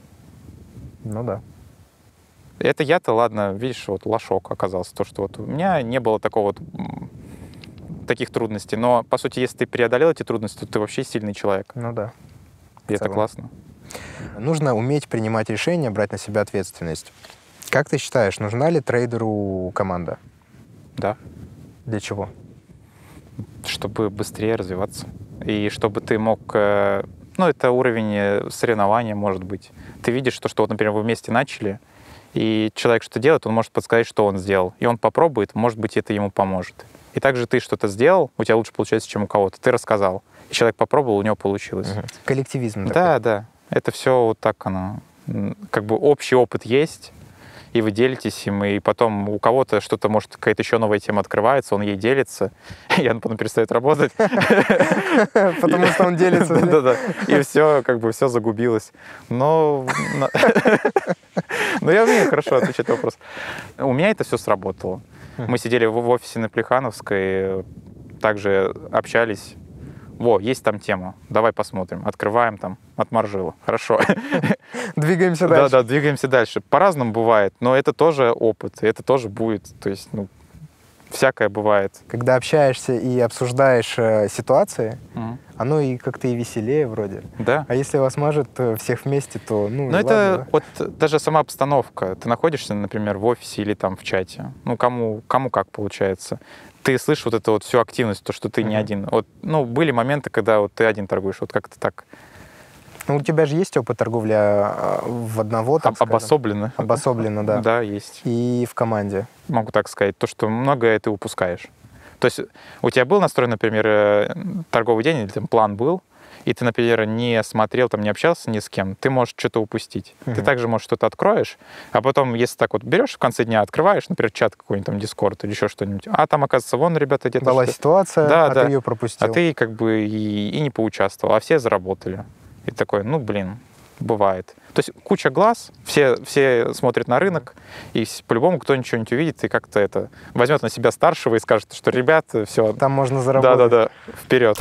Ну да.
Это я-то, ладно, видишь, вот лошок оказался. То, что вот у меня не было такого вот, таких трудностей. Но, по сути, если ты преодолел эти трудности, то ты вообще сильный человек.
Ну да.
И это
целом.
классно.
Нужно уметь принимать решения, брать на себя ответственность. Как ты считаешь, нужна ли трейдеру команда?
Да.
Для чего?
Чтобы быстрее развиваться. И чтобы ты мог... э, Ну, это уровень соревнования, может быть. Ты видишь, то, что, вот, например, вы вместе начали, и человек что делает, он может подсказать, что он сделал. И он попробует, может быть, это ему поможет. И также ты что-то сделал, у тебя лучше получается, чем у кого-то. Ты рассказал. И человек попробовал, у него получилось.
Угу. Коллективизм такой.
Да, да. Это все вот так оно. М, Как бы общий опыт есть, и вы делитесь им, и потом у кого-то что-то, может, какая-то еще новая тема открывается, он ей делится, и она потом перестает работать.
Потому что он делится. да?
Да-да. И все, как бы все загубилось. Но но я умею хорошо отвечать на вопрос. У меня это все сработало. Мы сидели в в офисе на Плехановской, также общались. Во, есть там тема, давай посмотрим. Открываем там, отморжило. Хорошо.
Двигаемся
Да,
дальше.
да, двигаемся дальше. По-разному бывает, но это тоже опыт, и это тоже будет. То есть, ну, всякое бывает.
Когда общаешься и обсуждаешь э, ситуации,
Мгм.
оно и как-то и веселее вроде.
Да.
А если вас мажет э, всех вместе, то ну и
Но это
ладно,
вот даже сама обстановка. Ты находишься, например, в офисе или там в чате. Ну, кому, кому как получается. Ты слышишь вот эту вот всю активность, то, что ты не
Мгм.
один. Вот, ну, были моменты, когда вот ты один торгуешь, вот как-то так
да. Ну, у тебя же есть опыт торговли а, в одного, там,
об-
скажем,
обособленно.
обособленно, да.
Да, есть.
И в команде.
Могу так сказать. То, что многое ты упускаешь. То есть у тебя был настроен, например, э, торговый день, или там план был, и ты, например, не смотрел, там, не общался ни с кем, ты можешь что-то упустить. Ты
Мгм.
также, может, что-то откроешь, а потом, если так вот берешь в конце дня, открываешь, например, чат какой-нибудь, там, Discord или еще что-нибудь, а там, оказывается, вон, ребята, где-то...
Была
что-
ситуация,
Да,
а
да.
ты ее пропустил.
А ты как бы и, и не поучаствовал, а все заработали. И такой, ну, блин, бывает. То есть куча глаз, все, все смотрят на рынок, и с- по-любому кто-нибудь что-нибудь увидит и как-то это возьмет на себя старшего и скажет, что, ребят, все,
Там можно заработать.
да-да-да, вперед.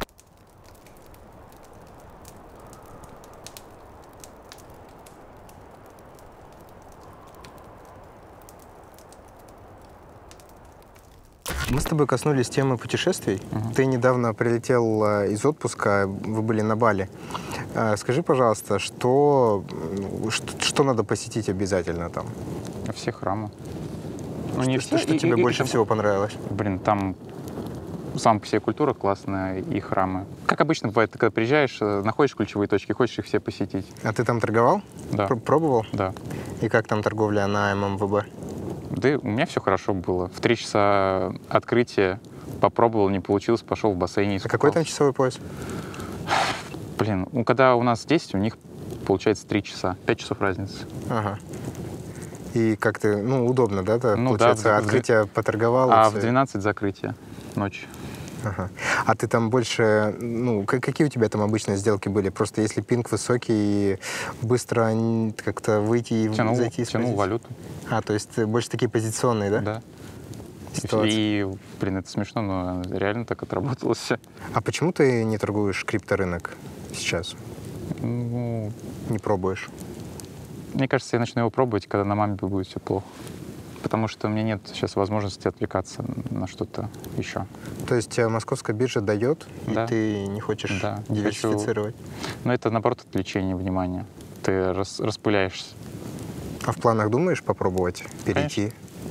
Мы с тобой коснулись темы путешествий.
Мгм.
Ты недавно прилетел э, из отпуска, вы были на Бали. Э, Скажи, пожалуйста, что, м, что, что надо посетить обязательно там?
Все храмы. Ну,
Что,
не
что-
все,
что
и-
тебе
и-
больше
и-
всего понравилось?
Блин, там сама по себе культура классная и храмы. Как обычно бывает, ты когда приезжаешь, э, находишь ключевые точки, хочешь их все посетить.
А ты там торговал?
Да,
Пр- Пробовал?
да.
И как там торговля на эм эм вэ бэ?
Да и у меня все хорошо было. В три часа открытия попробовал, не получилось, пошел в бассейне.
А какой там
искупался.
часовой пояс?
Блин, ну когда у нас десять, у них получается три часа. пять часов разницы.
Ага. И как ты, ну, удобно, да? то
Ну да,
получается,
в- в-
открытие поторговал.
А
и
в
всё.
двенадцать закрытие ночи.
Ага. А ты там больше, ну, к- какие у тебя там обычно сделки были? Просто если пинг высокий, и быстро н- как-то выйти и
Тянул,
зайти с
тянул
позиции?
валюту.
А, то есть ты больше такие позиционные, да?
Да.
Ситуации.
И, блин, это смешно, но реально так отработалось все.
А почему ты не торгуешь крипторынок сейчас?
Ну,
Не пробуешь?
мне кажется, я начну его пробовать, когда на маме будет все плохо. Потому что у меня нет сейчас возможности отвлекаться на что-то еще.
То есть э, московская биржа дает,
Да.
и ты не хочешь
Да, не хочу.
диверсифицировать?
Но это, наоборот, отвлечение внимания. Ты рас- распыляешься.
А в планах думаешь попробовать перейти?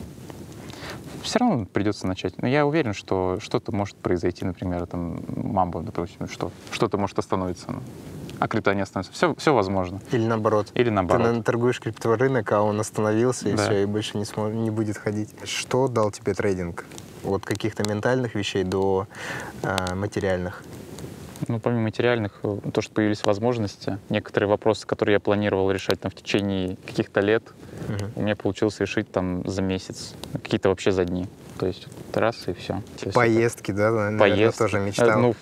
Все равно придется начать. Но я уверен, что что-то может произойти, например, там, мамба, допустим, что что-то может остановиться, ну, а крипта не остановится. Все, все возможно.
Или наоборот?
Или
Ты
наоборот.
наверное, торгуешь крипторынок, а он остановился, и
Да.
все, и больше не, смо- не будет ходить. Что дал тебе трейдинг? От каких-то ментальных вещей до э, материальных.
Ну, помимо материальных, э, то, что появились возможности, некоторые вопросы, которые я планировал решать там, в течение каких-то лет,
Мгм.
у меня получилось решить там за месяц, какие-то вообще за дни. То есть раз и все.
Поездки, да, наверное,
Поездки.
тоже мечтал.
Ну,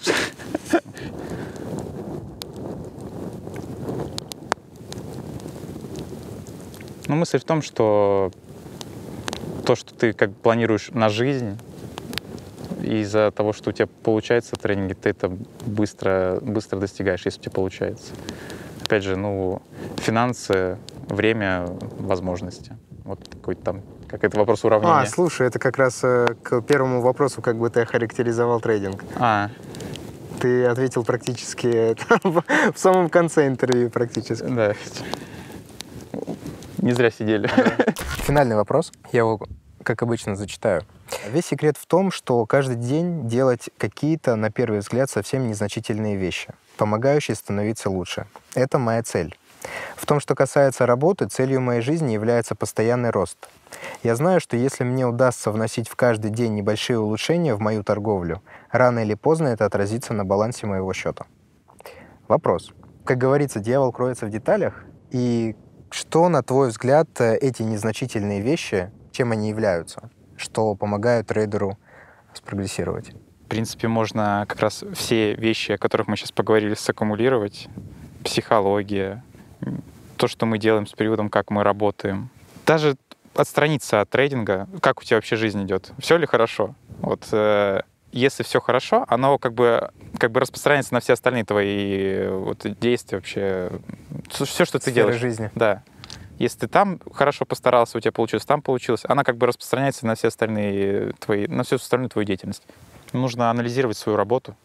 ну, мысль в том, что то, что ты как бы планируешь на жизнь, из-за того, что у тебя получается в тренинге, ты это быстро, быстро достигаешь, если у тебя получается. Опять же, ну, финансы, время, возможности. Вот какой-то там, как это вопрос уравнения.
А, слушай, это как раз э, к первому вопросу, как бы ты охарактеризовал трейдинг.
А,
Ты ответил практически в самом конце интервью практически.
да. Не зря сидели.
Финальный вопрос. Я его, как обычно, зачитаю. Весь секрет в том, что каждый день делать какие-то, на первый взгляд, совсем незначительные вещи, помогающие становиться лучше. Это моя цель. В том, что касается работы, целью моей жизни является постоянный рост. Я знаю, что если мне удастся вносить в каждый день небольшие улучшения в мою торговлю, рано или поздно это отразится на балансе моего счета. Вопрос. Как говорится, дьявол кроется в деталях. И что, на твой взгляд, эти незначительные вещи, чем они являются, что помогают трейдеру спрогрессировать?
В принципе, можно как раз все вещи, о которых мы сейчас поговорили, саккумулировать. Психология, то, что мы делаем с периодом, как мы работаем. Даже отстраниться от трейдинга, как у тебя вообще жизнь идет, все ли хорошо. Вот, э, если все хорошо, оно как бы, как бы распространяется на все остальные твои вот, действия вообще, все, что ты
Сферы
делаешь.
жизни.
Да. Если ты там хорошо постарался, у тебя получилось, там получилось, она как бы распространяется на все остальные твои, на всю остальную твою деятельность. Нужно анализировать свою работу,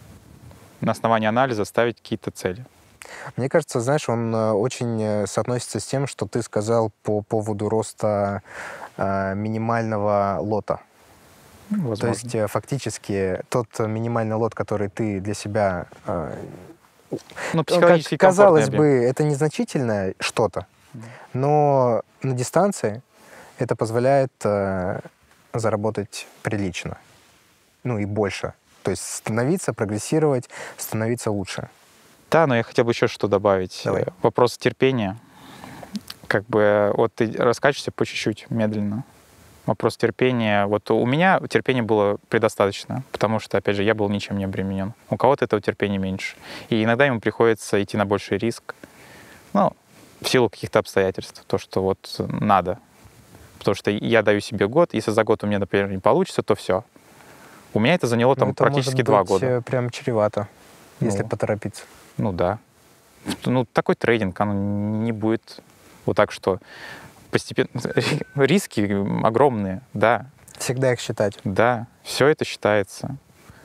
на основании анализа ставить какие-то цели.
Мне кажется, знаешь, он очень соотносится с тем, что ты сказал по поводу роста э, минимального лота.
Возможно.
То есть э, фактически тот минимальный лот, который ты для себя... Э,
ну,
как, казалось бы, это незначительное что-то, но на дистанции это позволяет э, заработать прилично. Ну и больше. То есть становиться, прогрессировать, становиться лучше.
Да, но я хотел бы еще что добавить.
Давай.
Вопрос терпения. Как бы вот ты раскачиваешься по чуть-чуть, медленно. Вопрос терпения. Вот у меня терпения было предостаточно, потому что, опять же, я был ничем не обременен. У кого-то этого терпения меньше. И иногда ему приходится идти на больший риск. Ну, в силу каких-то обстоятельств. То, что вот надо. Потому что я даю себе год. Если за год у меня, например, не получится, то все. У меня это заняло там
ну, это
практически
может
два
быть
года.
Прям чревато, если
ну.
поторопиться.
Ну да. Ну, такой трейдинг, оно не будет вот так, что постепенно... Риски огромные, да.
Всегда их считать.
Да, все это считается.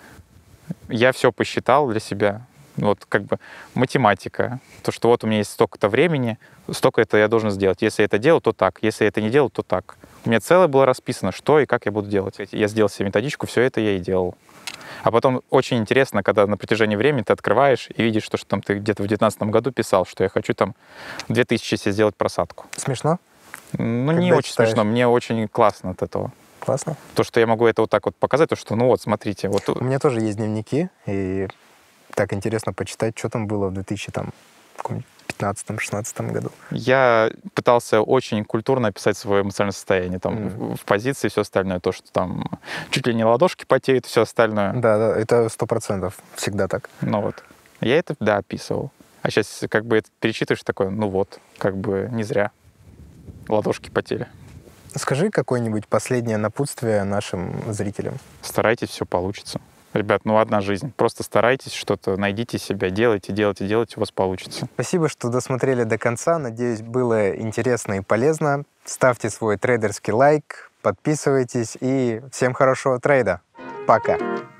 Я все посчитал для себя. Вот как бы математика. То, что вот у меня есть столько-то времени, столько это я должен сделать. Если я это делал, то так. Если я это не делал, то так. У меня целое было расписано, что и как я буду делать. Я сделал себе методичку, все это я и делал. А потом очень интересно, когда на протяжении времени ты открываешь и видишь, что, что там ты где-то в девятнадцатом году писал, что я хочу там две тысячи себе сделать просадку.
Смешно?
Ну,
Когда
не очень
читаешь?
смешно, мне очень классно от этого.
Классно.
То, что я могу это вот так вот показать, то, что, ну вот, смотрите. Вот...
У меня тоже есть дневники, и так интересно почитать, что там было в две тысячи пятнадцатом-шестнадцатом году.
Я пытался очень культурно описать свое эмоциональное состояние, там,
Mm.
в, в позиции и все остальное, то, что там чуть ли не ладошки потеют, все остальное.
Да, да, это сто процентов всегда так.
Ну вот. Я это, да, описывал. А сейчас как бы это перечитываешь такое, ну вот, как бы не зря ладошки потели.
Скажи какое-нибудь последнее напутствие нашим зрителям.
Старайтесь, все получится. Ребят, ну одна жизнь. Просто старайтесь что-то, найдите себя, делайте, делайте, делайте, у вас получится.
Спасибо, что досмотрели до конца. Надеюсь, было интересно и полезно. Ставьте свой трейдерский лайк, подписывайтесь и всем хорошего трейда. Пока!